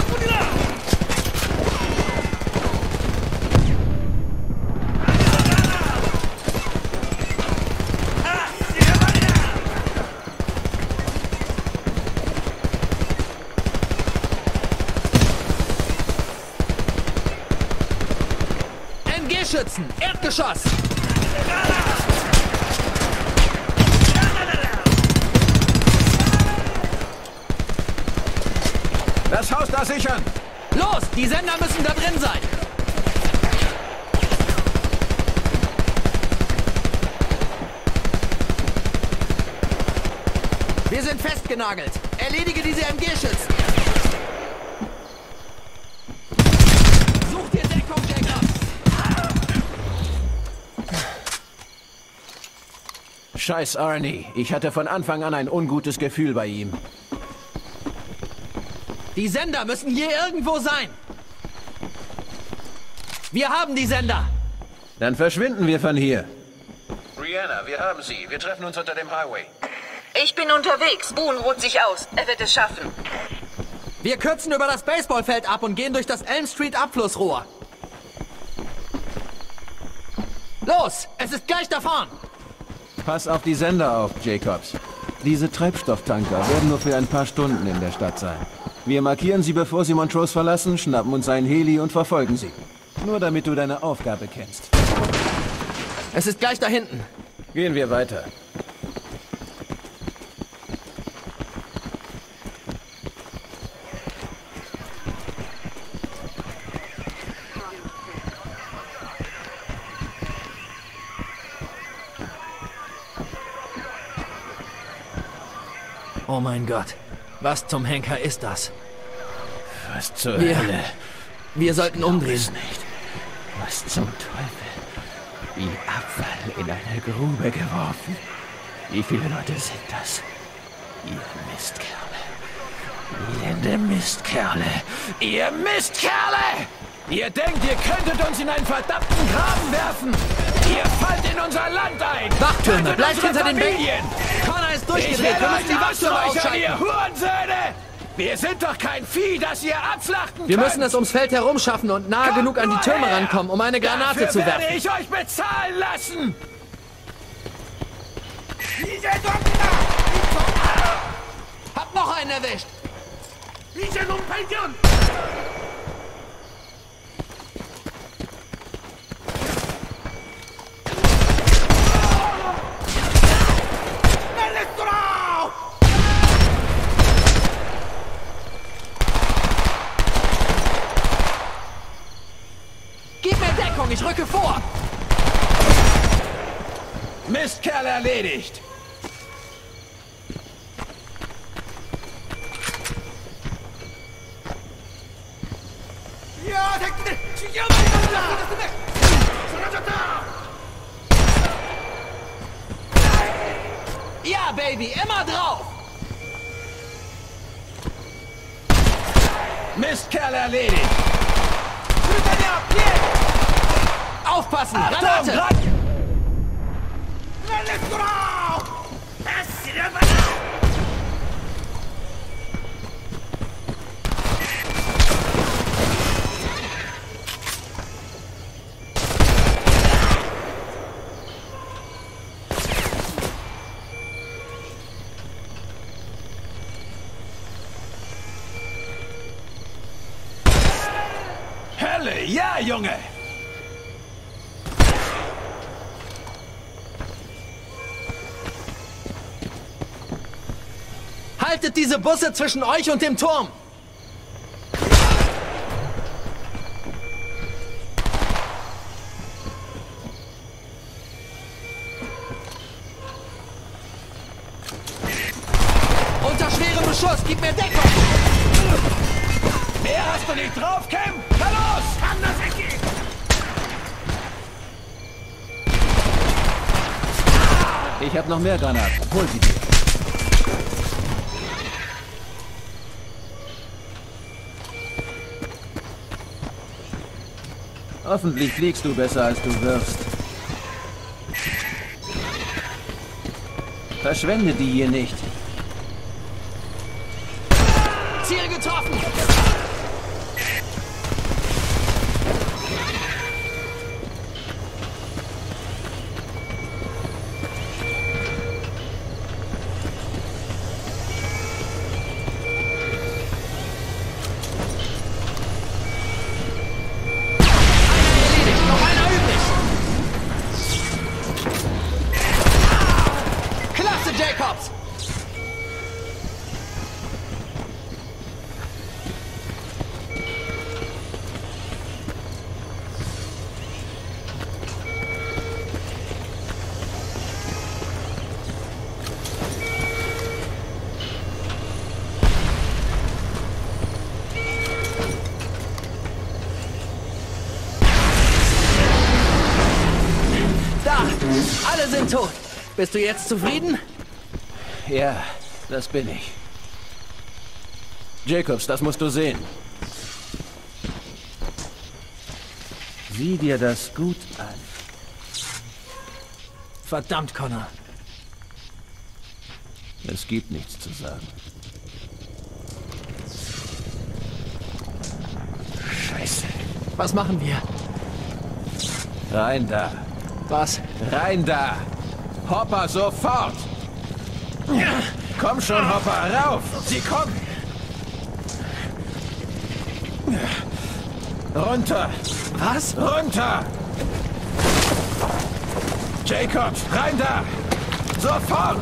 M G-Schützen! Erdgeschoss! Das Haus da sichern! Los, die Sender müssen da drin sein! Wir sind festgenagelt. Erledige diese M G-Schützen. Such dir Deckung, Jacob. Scheiß Arnie. Ich hatte von Anfang an ein ungutes Gefühl bei ihm. Die Sender müssen hier irgendwo sein. Wir haben die Sender. Dann verschwinden wir von hier. Brianna, wir haben sie. Wir treffen uns unter dem Highway. Ich bin unterwegs. Boone ruht sich aus. Er wird es schaffen. Wir kürzen über das Baseballfeld ab und gehen durch das Elm Street Abflussrohr. Los, es ist gleich da vorn. Pass auf die Sender auf, Jacobs. Diese Treibstofftanker werden nur für ein paar Stunden in der Stadt sein. Wir markieren sie, bevor sie Montrose verlassen, schnappen uns ein Heli und verfolgen sie. Nur damit du deine Aufgabe kennst. Es ist gleich da hinten. Gehen wir weiter. Oh mein Gott. Was zum Henker ist das? Was zur wir, Hölle? Wir sollten umdrehen. Nicht. Was zum Teufel? Wie Abfall in eine Grube geworfen. Wie viele Leute sind das? Ihr Mistkerle. Elende Mistkerle. Ihr Mistkerle! Ihr denkt, ihr könntet uns in einen verdammten Graben werfen! Ihr fallt in unser Land ein! Wachtürme, bleibt hinter den Familien! Connor ist durchgedreht, wir müssen die Wachtürme ausschalten! Ihr Hurensöhne! Wir sind doch kein Vieh, das ihr abschlachten Wir könnt. müssen es ums Feld herum schaffen und nahe Kommt genug an die Türme her. rankommen, um eine Granate Dafür zu werfen. werde ich euch bezahlen lassen! Hab noch einen erwischt! Gib mir Deckung, ich rücke vor! Mistkerl erledigt! Ja, Baby, immer drauf! Mistkerl erledigt! Aufpassen! Achtung, Granate! Gra Hölle, ja, Junge! Haltet diese Busse zwischen euch und dem Turm! Unter schwerem Beschuss, gib mir Deckung! Mehr hast du nicht drauf, Cam? Na los! Kann das weggehen! Ich hab noch mehr Granaten. Hol sie dir. Hoffentlich fliegst du besser, als du wirfst. Verschwende die hier nicht. Ziel getroffen! Jacobs! Da! Alle sind tot! Bist du jetzt zufrieden? Ja, das bin ich. Jacobs, das musst du sehen. Sieh dir das gut an. Verdammt, Connor. Es gibt nichts zu sagen. Scheiße. Was machen wir? Rein da. Was? Rein da. Hopper, sofort! Komm schon, Hopper, rauf! Sie kommen! Runter! Was? Runter! Jacobs, rein da! Sofort!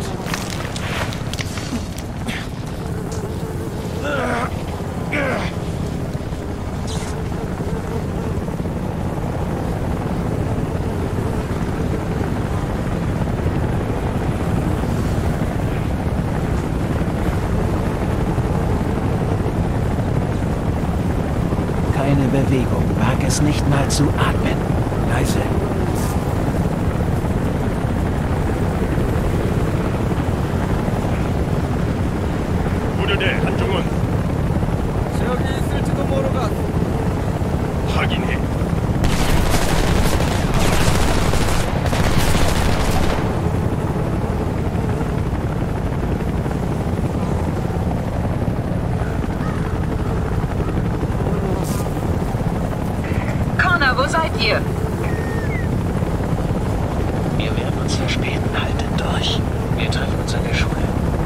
Keine Bewegung, wag es nicht mal zu atmen. Leise. 부르대 한쪽은 저기 있을지도 모르겠. 확인해. Connor, wo seid ihr? Wir werden uns verspäten, haltet durch. Wir treffen uns an der Schule.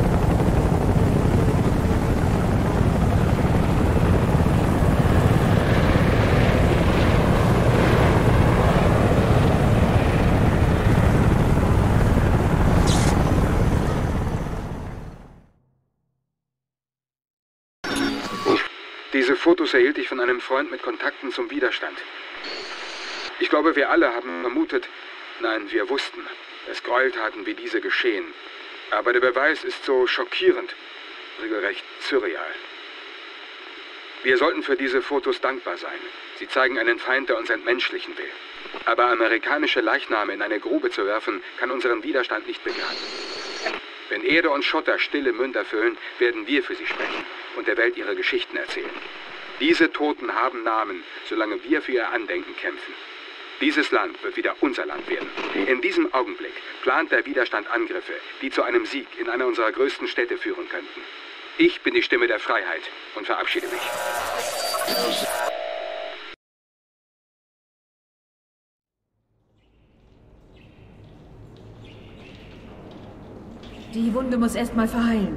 Diese Fotos erhielt ich von einem Freund mit Kontakten zum Widerstand. Ich glaube, wir alle haben vermutet, nein, wir wussten, dass Gräueltaten wie diese geschehen. Aber der Beweis ist so schockierend, regelrecht surreal. Wir sollten für diese Fotos dankbar sein. Sie zeigen einen Feind, der uns entmenschlichen will. Aber amerikanische Leichname in eine Grube zu werfen, kann unseren Widerstand nicht begraben. Wenn Erde und Schotter stille Münder füllen, werden wir für sie sprechen und der Welt ihre Geschichten erzählen. Diese Toten haben Namen, solange wir für ihr Andenken kämpfen. Dieses Land wird wieder unser Land werden. In diesem Augenblick plant der Widerstand Angriffe, die zu einem Sieg in einer unserer größten Städte führen könnten. Ich bin die Stimme der Freiheit und verabschiede mich. Die Wunde muss erstmal verheilen.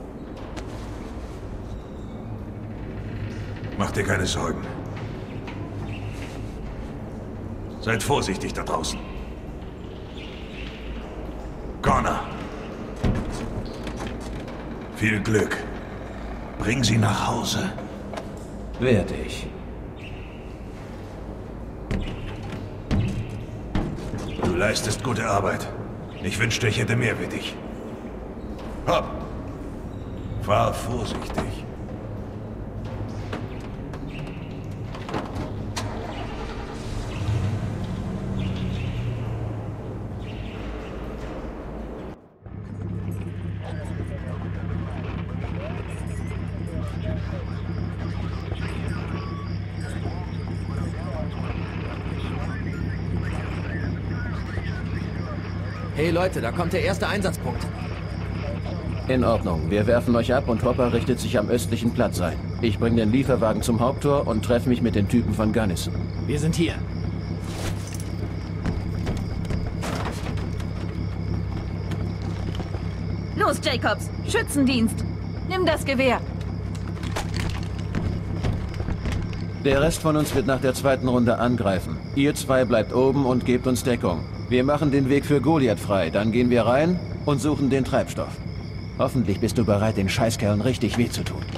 Mach dir keine Sorgen. Seid vorsichtig da draußen. Connor. Viel Glück. Bring sie nach Hause. Werde ich. Du leistest gute Arbeit. Ich wünschte, ich hätte mehr wie dich. Hopp! Fahr vorsichtig. Hey Leute, da kommt der erste Einsatzpunkt. In Ordnung. Wir werfen euch ab und Hopper richtet sich am östlichen Platz ein. Ich bringe den Lieferwagen zum Haupttor und treffe mich mit den Typen von Gunnison. Wir sind hier. Los, Jacobs! Schützendienst! Nimm das Gewehr! Der Rest von uns wird nach der zweiten Runde angreifen. Ihr zwei bleibt oben und gebt uns Deckung. Wir machen den Weg für Goliath frei. Dann gehen wir rein und suchen den Treibstoff. Hoffentlich bist du bereit, den Scheißkerlen richtig weh zu tun.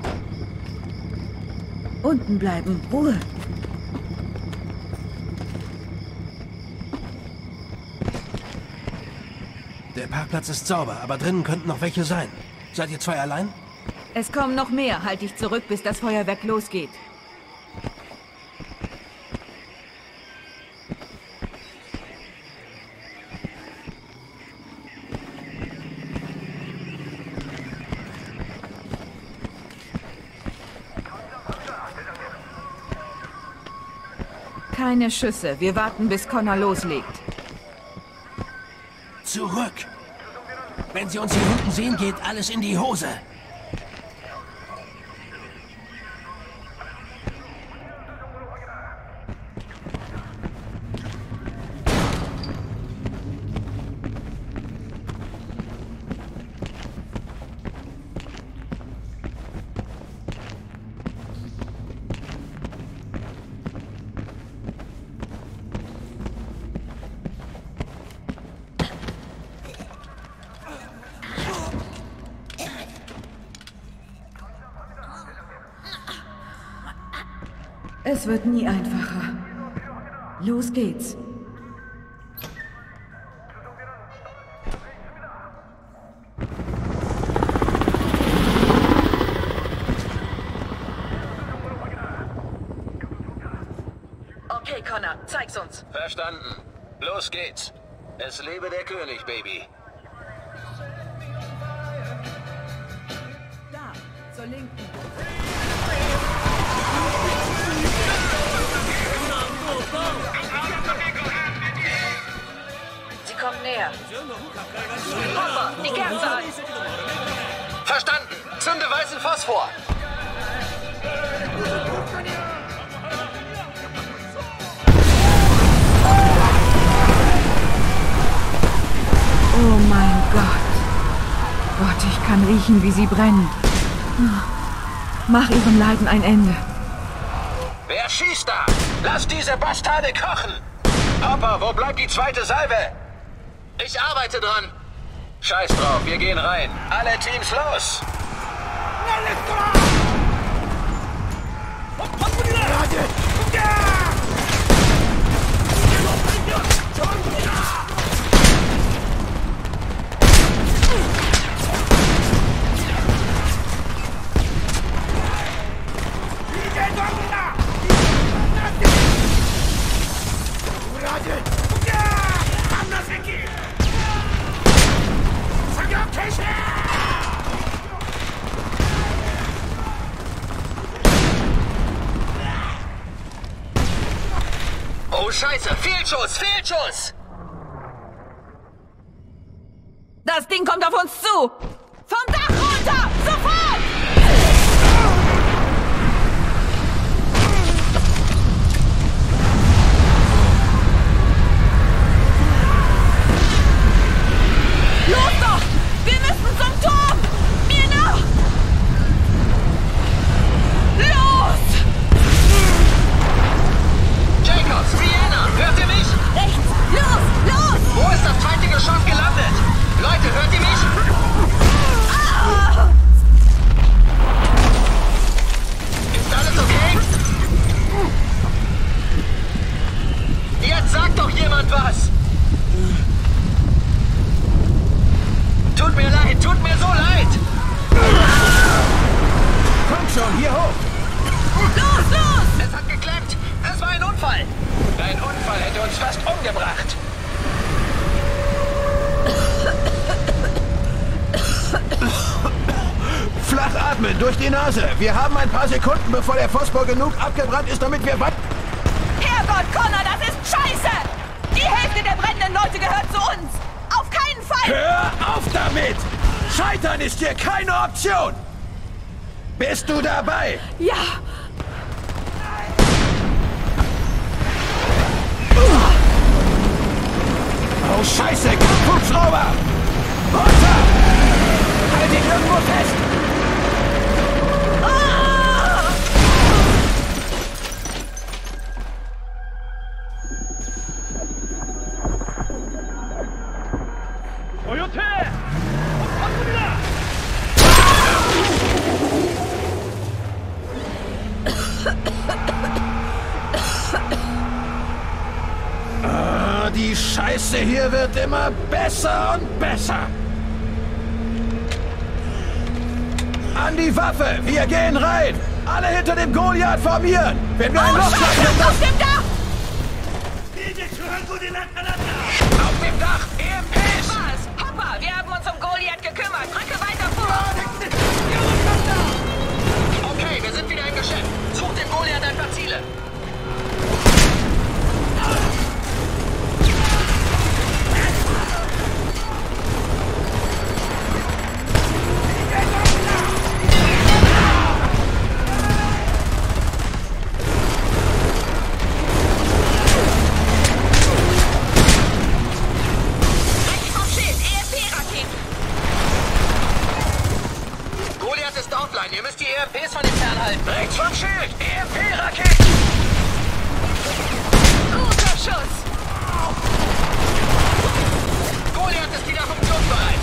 Unten bleiben. Ruhe. Der Parkplatz ist sauber, aber drinnen könnten noch welche sein. Seid ihr zwei allein? Es kommen noch mehr. Halt dich zurück, bis das Feuerwerk losgeht. Keine Schüsse. Wir warten, bis Connor loslegt. Zurück! Wenn sie uns hier hinten sehen, geht alles in die Hose. Es wird nie einfacher. Los geht's. Okay, Connor, zeig's uns. Verstanden. Los geht's. Es lebe der König, Baby. Da, zur Linken. Sie kommen näher. Hopper, die Kerze an. Verstanden. Zünde weißen Phosphor. Oh mein Gott. Gott, ich kann riechen, wie sie brennen. Mach ihrem Leiden ein Ende. Wer schießt da? Lass diese Bastarde kochen! Hopper, wo bleibt die zweite Salve? Ich arbeite dran. Scheiß drauf, wir gehen rein. Alle Teams los! Oh Scheiße, Fehlschuss, Fehlschuss! Das Ding kommt auf uns zu! Vom Dach runter! Sofort! Los doch! Wir müssen zum Turm! Mir nach! Los! Jacobs, Vienna, hört ihr mich? Rechts! Los! Los! Wo ist das zweite Geschoss gelandet? Leute, hört ihr mich? Ah! Ist alles okay? Jetzt sagt doch jemand was! Tut mir leid, tut mir so leid! Kommt schon, hier hoch! Los, los! Es hat geklappt! Es war ein Unfall! Dein Unfall hätte uns fast umgebracht! Flach atmen, durch die Nase! Wir haben ein paar Sekunden, bevor der Phosphor genug abgebrannt ist, damit wir... Herrgott, Connor, das ist scheiße! Die Hälfte der brennenden Leute gehört zu uns! Auf keinen Fall! Hör auf damit! Scheitern ist hier keine Option! Bist du dabei? Ja! Oh, Scheiße! Kampfhubschrauber! Runter! Halt ihn irgendwo fest! Ah, die Scheiße hier wird immer besser und besser. An die Waffe! Wir gehen rein! Alle hinter dem Goliath formieren! Wenn wir ein Oh, Loch Scheiße, auf dem Dach! Auf dem Dach! E M Ps! Was? Hopper, wir haben uns um Goliath gekümmert. Drücke weiter vor! Okay, wir sind wieder im Geschäft. Such dem Goliath ein paar Ziele. Ihr müsst die E M Ps von ihm fernhalten. Rechts vom Schild! E M P-Raketen! Guter Schuss! Goliath ist wieder funktionsbereit.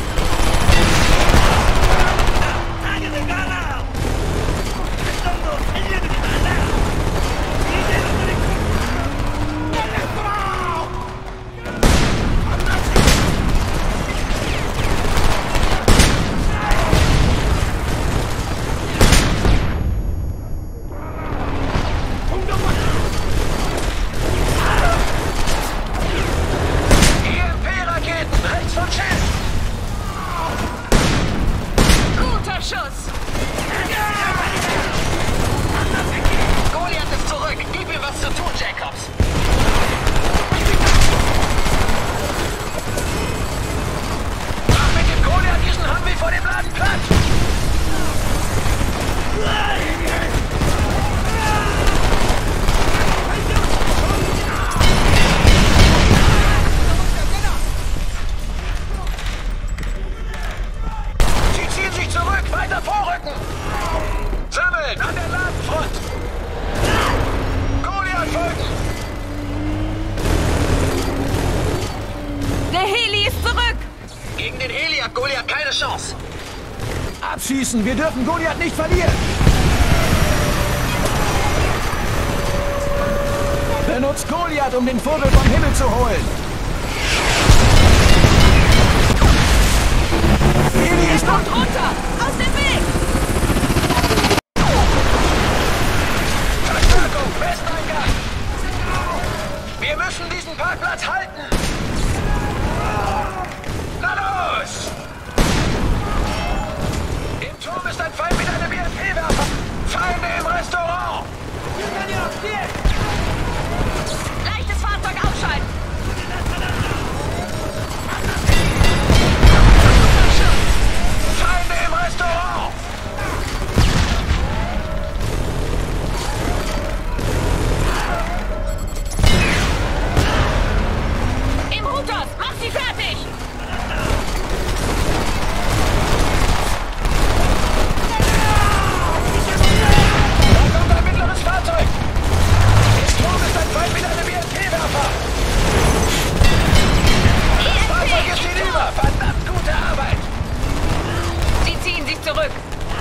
Abschießen! Wir dürfen Goliath nicht verlieren! Benutzt Goliath, um den Vogel vom Himmel zu holen! Heli ist kommt runter! Aus dem Weg! Verstärkung! Westeingang! Wir müssen diesen Parkplatz halten! Na los! Im Turm ist ein Feind mit einem E M P-Werfer! Feinde im Restaurant! Leichtes Fahrzeug ausschalten! Feinde im Restaurant! Im Hutos! Mach sie fertig! Da kommt ein mittleres Fahrzeug! Im Turm ist ein Feind mit einem E M P-Werfer! Das Fahrzeug ist hinüber! Verdammt gute Arbeit! Sie ziehen sich zurück!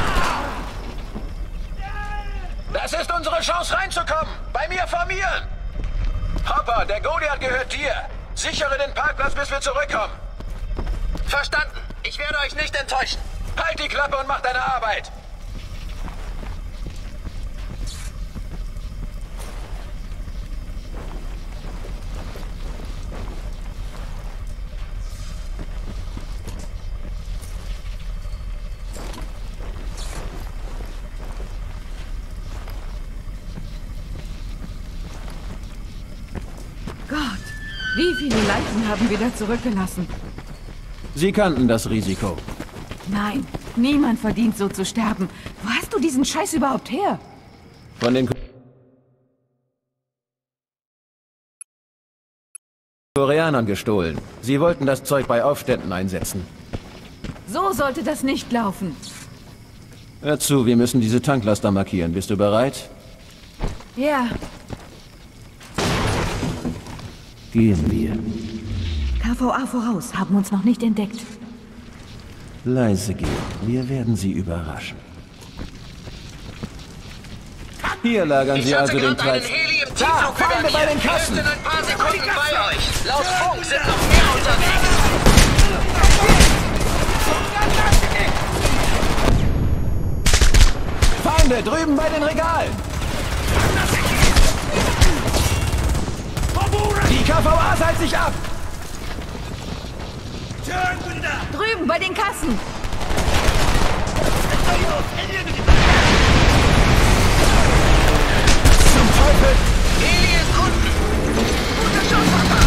Das ist unsere Chance reinzukommen! Bei mir formieren! Hopper, der Goliath gehört dir! Sichere den Parkplatz, bis wir zurückkommen! Verstanden! Ich werde euch nicht enttäuschen! Halt die Klappe und mach deine Arbeit! Gott, wie viele Leichen haben wir da zurückgelassen? Sie kannten das Risiko. Nein, niemand verdient so zu sterben. Wo hast du diesen Scheiß überhaupt her? Von den Koreanern gestohlen. Sie wollten das Zeug bei Aufständen einsetzen. So sollte das nicht laufen. Hör zu, wir müssen diese Tanklaster markieren. Bist du bereit? Ja. Gehen wir. K V A voraus, haben uns noch nicht entdeckt. Leise gehen. Wir werden sie überraschen. Hier lagern sie also den Treib. Da, Feinde bei den Kassen! Wir sind in ein paar Sekunden bei euch. Laut Funk sind noch mehr unterwegs. Feinde drüben bei den Regalen! Die K V A seilt sich ab! Drüben bei den Kassen! Zum Teufel! Heli ist unten! Guter Schuss, Papa!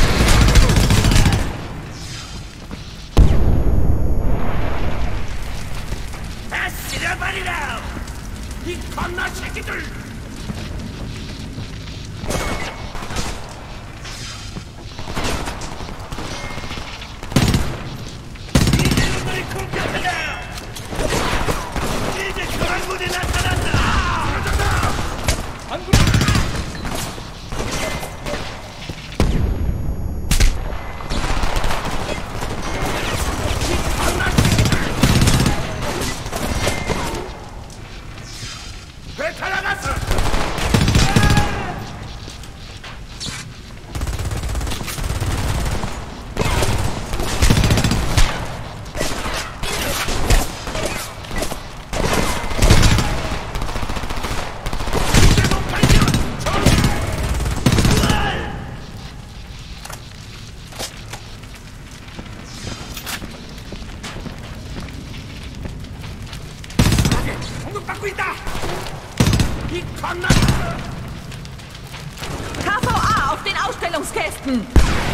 K V A auf den Ausstellungskästen!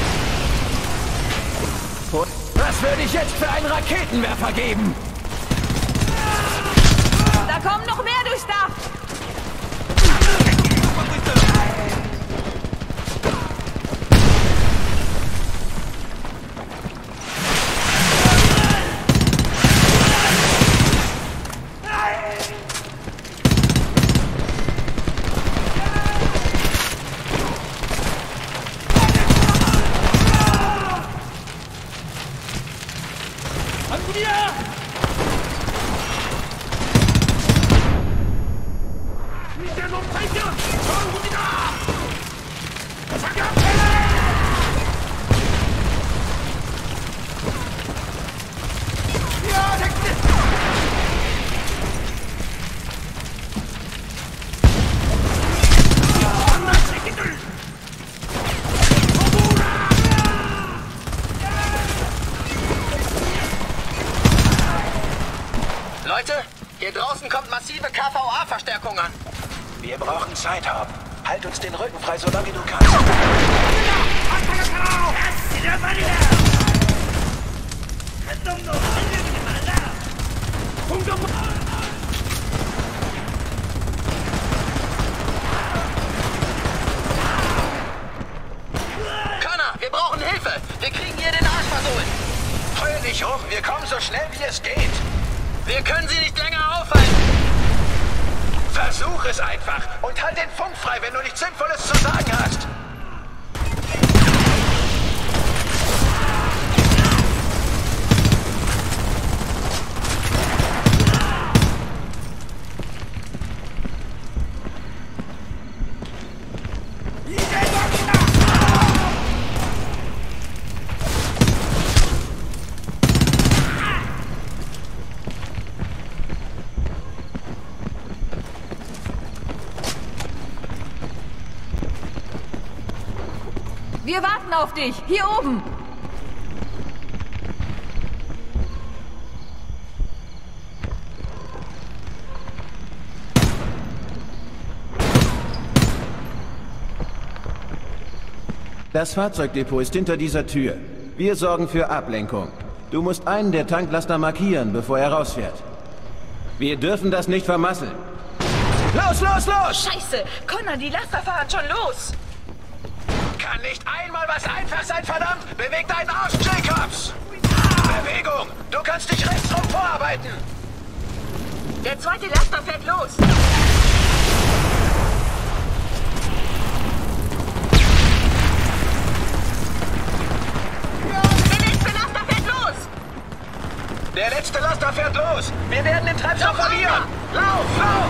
Was würde ich jetzt für einen Raketenwerfer geben? Da kommen noch mehr durchs Dach! Leute, hier draußen kommt massive K V A-Verstärkung an. Wir brauchen Zeit, Haupt. Halt uns den Rücken frei, solange du kannst. Connor, wir brauchen Hilfe. Wir kriegen hier den Arsch versohlt. Heul nicht rum, wir kommen so schnell wie es geht. Wir können sie nicht länger aufhalten. Versuch es einfach und halt den Funk frei, wenn du nichts Sinnvolles zu sagen hast. Wir warten auf dich, hier oben. Das Fahrzeugdepot ist hinter dieser Tür. Wir sorgen für Ablenkung. Du musst einen der Tanklaster markieren, bevor er rausfährt. Wir dürfen das nicht vermasseln. Los, los, los! Scheiße! Connor, die Laster fahren schon los! Kann nicht einmal was einfach sein, verdammt! Beweg deinen Arsch, Jacobs! Bewegung! Du kannst dich rechtsrum vorarbeiten! Der zweite Laster fährt los! Der letzte Laster fährt los! Wir werden den Treibstoff verlieren! Lauf, lauf!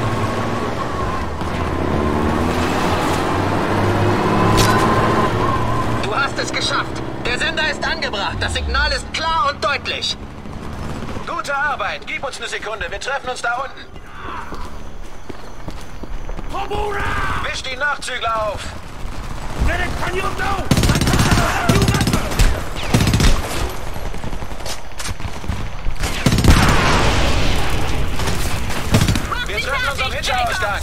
Du hast es geschafft! Der Sender ist angebracht! Das Signal ist klar und deutlich! Gute Arbeit! Gib uns eine Sekunde, wir treffen uns da unten! Wisch die Nachzügler auf! Wir treffen uns am Hinterausgang!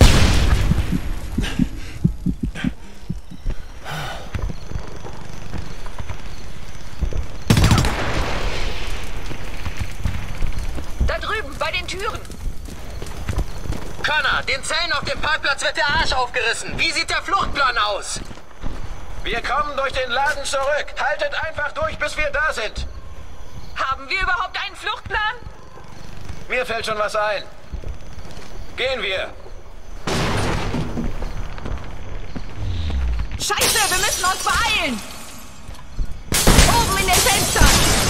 Da drüben, bei den Türen! Connor, den Zellen auf dem Parkplatz wird der Arsch aufgerissen. Wie sieht der Fluchtplan aus? Wir kommen durch den Laden zurück. Haltet einfach durch, bis wir da sind. Haben wir überhaupt einen Fluchtplan? Mir fällt schon was ein. Gehen wir. Scheiße, wir müssen uns beeilen! Oben in den Fenstern!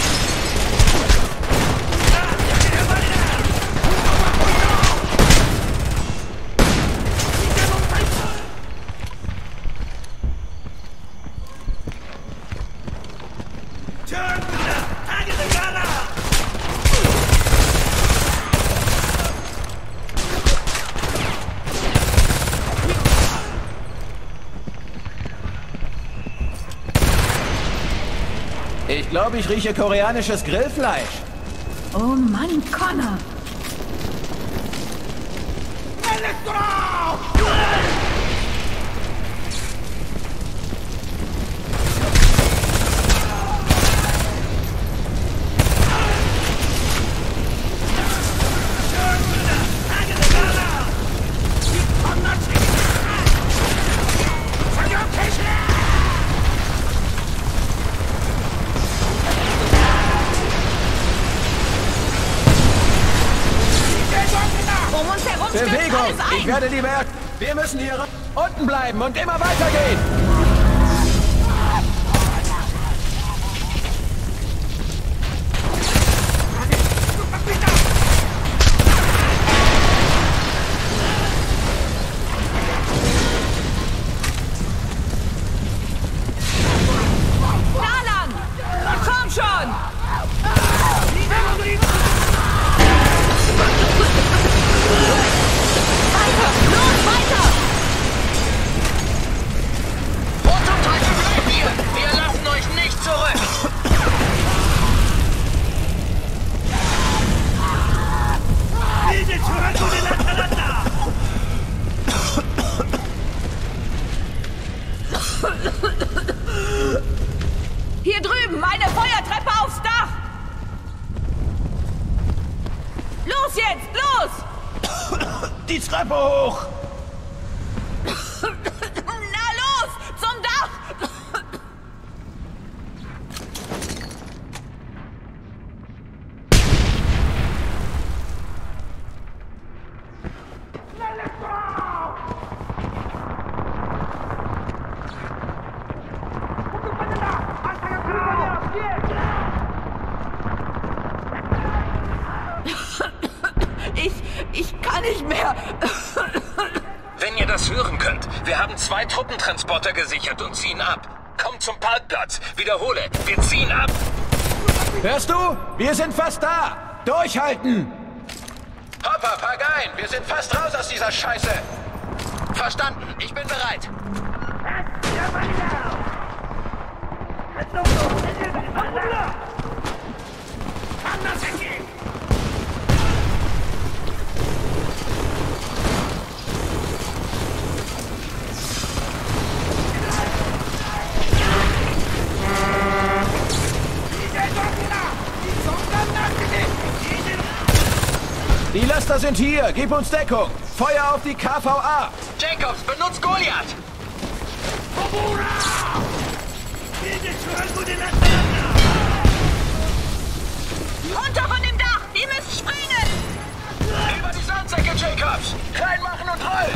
Ich glaube, ich rieche koreanisches Grillfleisch. Oh Mann, Connor! Bewegung! Ich werde die Werk. Wir müssen hier unten bleiben und immer weitergehen! Da lang! Komm schon! Weiter! Los, weiter! Wo zum Teufel bleibt ihr? Wir lassen euch nicht zurück! Hier drüben, eine Feuertreppe aufs Dach! Los jetzt, los! Die Treppe hoch! Na los, zum Dach! Ich, ich kann nicht mehr. Wenn ihr das hören könnt, wir haben zwei Truppentransporter gesichert und ziehen ab. Kommt zum Parkplatz. Wiederhole, wir ziehen ab. Hörst du? Wir sind fast da. Durchhalten! Hopper, pack ein. Wir sind fast raus aus dieser Scheiße. Verstanden, ich bin bereit. Laster sind hier! Gib uns Deckung! Feuer auf die K V A! Jacobs, benutzt Goliath! Runter von dem Dach! Die müssen springen! Über die Sandsäcke, Jacobs! Klein machen und rollen!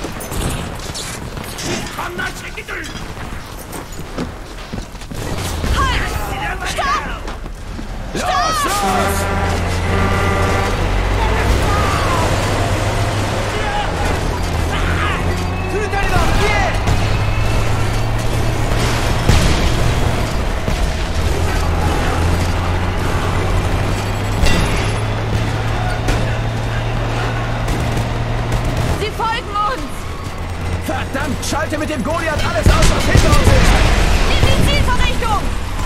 Halt! Stopp! Los, los! Sie folgen uns! Verdammt, schalte mit dem Goliath alles aus, was hinter uns ist! Nimm die Zielverrichtung!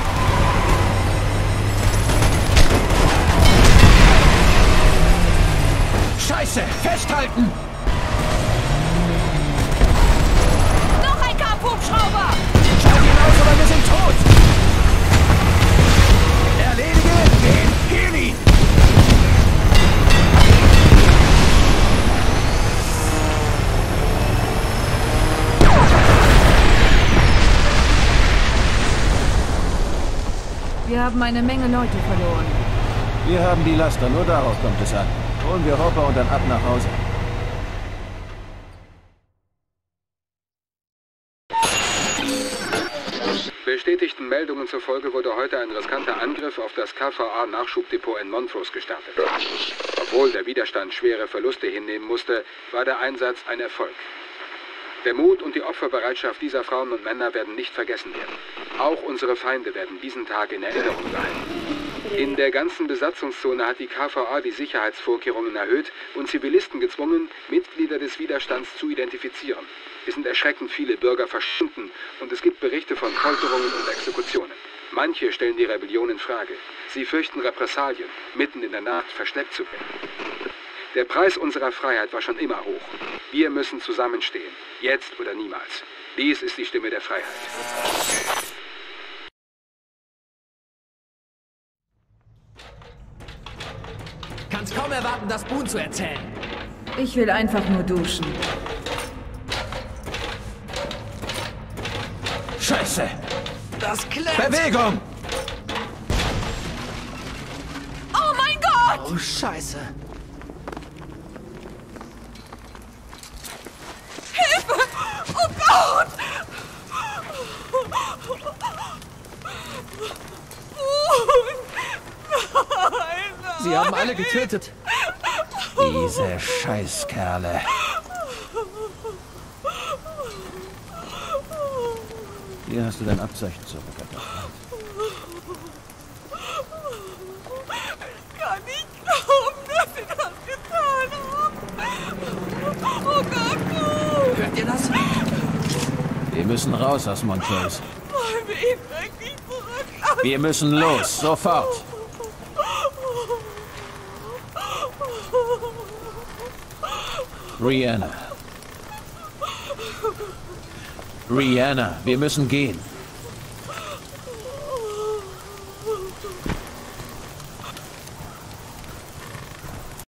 Scheiße, festhalten! Noch ein Kampfhubschrauber! Schalt ihn aus, oder wir sind tot! Erledige den Heli! Wir haben eine Menge Leute verloren. Wir haben die Laster, nur darauf kommt es an. Holen wir Hopper und dann ab nach Hause. Bestätigten Meldungen zufolge wurde heute ein riskanter Angriff auf das K V A-Nachschubdepot in Montrose gestartet. Obwohl der Widerstand schwere Verluste hinnehmen musste, war der Einsatz ein Erfolg. Der Mut und die Opferbereitschaft dieser Frauen und Männer werden nicht vergessen werden. Auch unsere Feinde werden diesen Tag in Erinnerung behalten. In der ganzen Besatzungszone hat die K V A die Sicherheitsvorkehrungen erhöht und Zivilisten gezwungen, Mitglieder des Widerstands zu identifizieren. Es sind erschreckend viele Bürger verschwunden und es gibt Berichte von Folterungen und Exekutionen. Manche stellen die Rebellion in Frage. Sie fürchten Repressalien, mitten in der Nacht verschleppt zu werden. Der Preis unserer Freiheit war schon immer hoch. Wir müssen zusammenstehen, jetzt oder niemals. Dies ist die Stimme der Freiheit. Kannst kaum erwarten, das Boone zu erzählen. Ich will einfach nur duschen. Scheiße! Das klemmt! Bewegung! Oh mein Gott! Oh, Scheiße. Hilfe! Oh Gott! Nein! Sie haben alle getötet. Diese Scheißkerle. Hier hast du dein Abzeichen zurückerbracht. Ich kann nicht glauben, dass Sie das getan haben. Oh Gott! Hört ihr das? Wir müssen raus aus Montrose. Wollen wir ihn wirklich zurücklassen? Wir müssen los, sofort. Rihanna. Rihanna, wir müssen gehen.